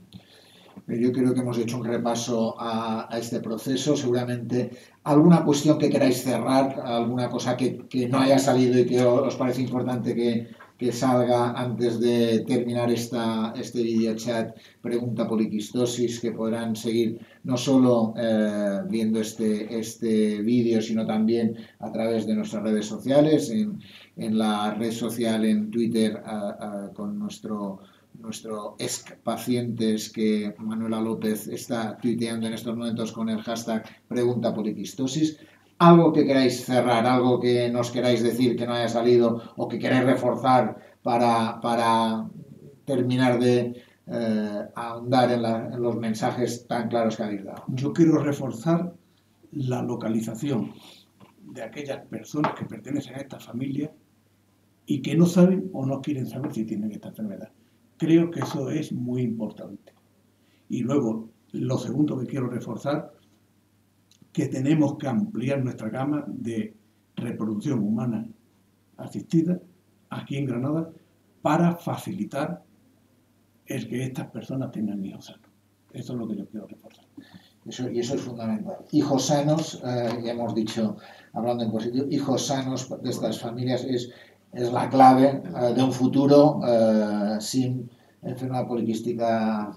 Yo creo que hemos hecho un repaso a este proceso. Seguramente alguna cuestión que queráis cerrar, alguna cosa que no haya salido y que os parece importante que salga antes de terminar este video chat, pregunta poliquistosis, que podrán seguir no solo viendo este vídeo, sino también a través de nuestras redes sociales, en la red social en Twitter con nuestro ex pacientes, que Manuela López está tuiteando en estos momentos con el hashtag pregunta poliquistosis. Algo que queráis cerrar, algo que nos queráis decir que no haya salido o que queráis reforzar para terminar de ahondar en los mensajes tan claros que habéis dado. Yo quiero reforzar la localización de aquellas personas que pertenecen a esta familia y que no saben o no quieren saber si tienen esta enfermedad. Creo que eso es muy importante. Y luego, lo segundo que quiero reforzar, que tenemos que ampliar nuestra gama de reproducción humana asistida aquí en Granada para facilitar el que estas personas tengan hijos sanos. Eso es lo que yo quiero reforzar. Y eso es fundamental. Hijos sanos, ya hemos dicho, hablando en positivo, hijos sanos de estas familias es la clave de un futuro sin enfermedad poliquística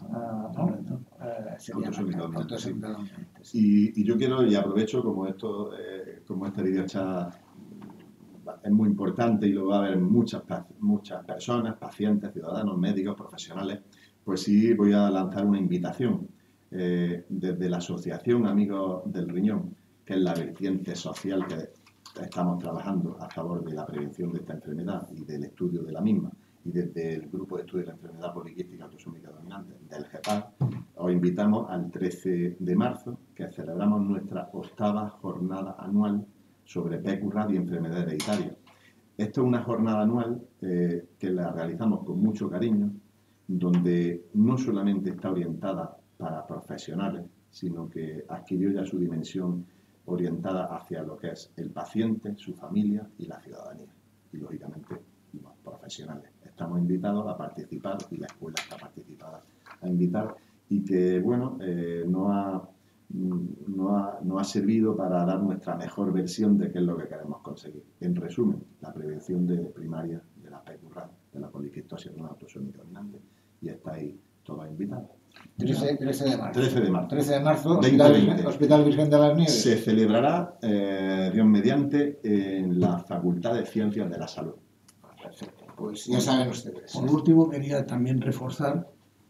y yo quiero, y aprovecho, como este vídeo es muy importante y lo va a ver muchas personas, pacientes, ciudadanos, médicos, profesionales, pues sí voy a lanzar una invitación desde la Asociación Amigos del Riñón, que es la vertiente social que estamos trabajando a favor de la prevención de esta enfermedad y del estudio de la misma, y desde el Grupo de Estudio de la Enfermedad Poliquística Autosómica Dominante del GEPAD, os invitamos al 13 de marzo, que celebramos nuestra 8ª jornada anual sobre PQRAT y enfermedad hereditaria. Esto es una jornada anual que la realizamos con mucho cariño, donde no solamente está orientada para profesionales, sino que adquirió ya su dimensión orientada hacia lo que es el paciente, su familia y la ciudadanía. Y, lógicamente, los profesionales. Estamos invitados a participar y la escuela está participada a invitar y que, bueno, no ha servido para dar nuestra mejor versión de qué es lo que queremos conseguir. En resumen, la prevención primaria de la PEC-RAD, de la poliquistosis renal autosómica dominante, y estáis todos invitados. 13 de marzo. 13 de marzo. 13 de marzo, 2020. Hospital Virgen de las Nieves. Se celebrará, Dios mediante, en la Facultad de Ciencias de la Salud. Perfecto, pues ya saben ustedes. Por último, quería también reforzar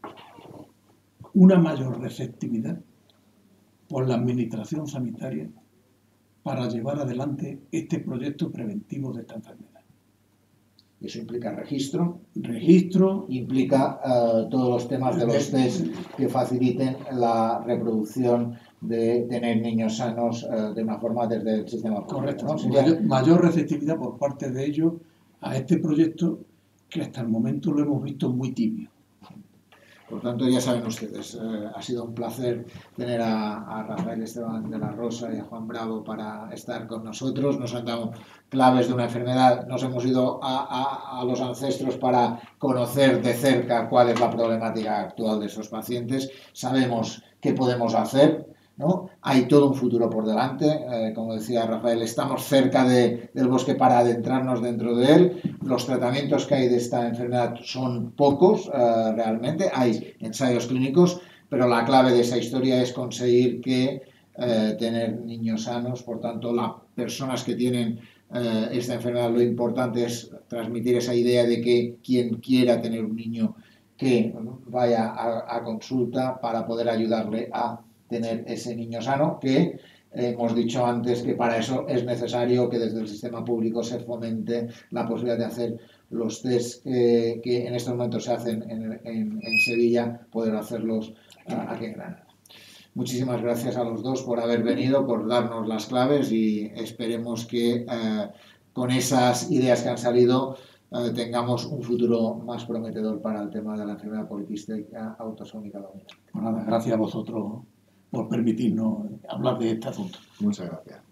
una mayor receptividad por la Administración Sanitaria para llevar adelante este proyecto preventivo de esta enfermedad. Eso implica registro, implica todos los temas de los test que faciliten la reproducción de tener niños sanos de una forma desde el sistema público. Correcto, ¿no? mayor receptividad por parte de ellos a este proyecto que hasta el momento lo hemos visto muy tibio. Por tanto, ya saben ustedes, ha sido un placer tener a Rafael Esteban de la Rosa y a Juan Bravo para estar con nosotros. Nos han dado claves de una enfermedad, nos hemos ido a los ancestros para conocer de cerca cuál es la problemática actual de esos pacientes. Sabemos qué podemos hacer, ¿no? Hay todo un futuro por delante, como decía Rafael, estamos cerca del bosque para adentrarnos dentro de él. Los tratamientos que hay de esta enfermedad son pocos realmente, hay ensayos clínicos, pero la clave de esa historia es conseguir tener niños sanos. Por tanto, las personas que tienen esta enfermedad, lo importante es transmitir esa idea de que quien quiera tener un niño que vaya a consulta para poder ayudarle a tener ese niño sano, que hemos dicho antes que para eso es necesario que desde el sistema público se fomente la posibilidad de hacer los test que en estos momentos se hacen en Sevilla, poder hacerlos aquí en Granada. Muchísimas gracias a los dos por haber venido, por darnos las claves y esperemos que con esas ideas que han salido tengamos un futuro más prometedor para el tema de la enfermedad poliquística autosómica dominante. Bueno, gracias a vosotros por permitirnos hablar de este asunto. Muchas gracias.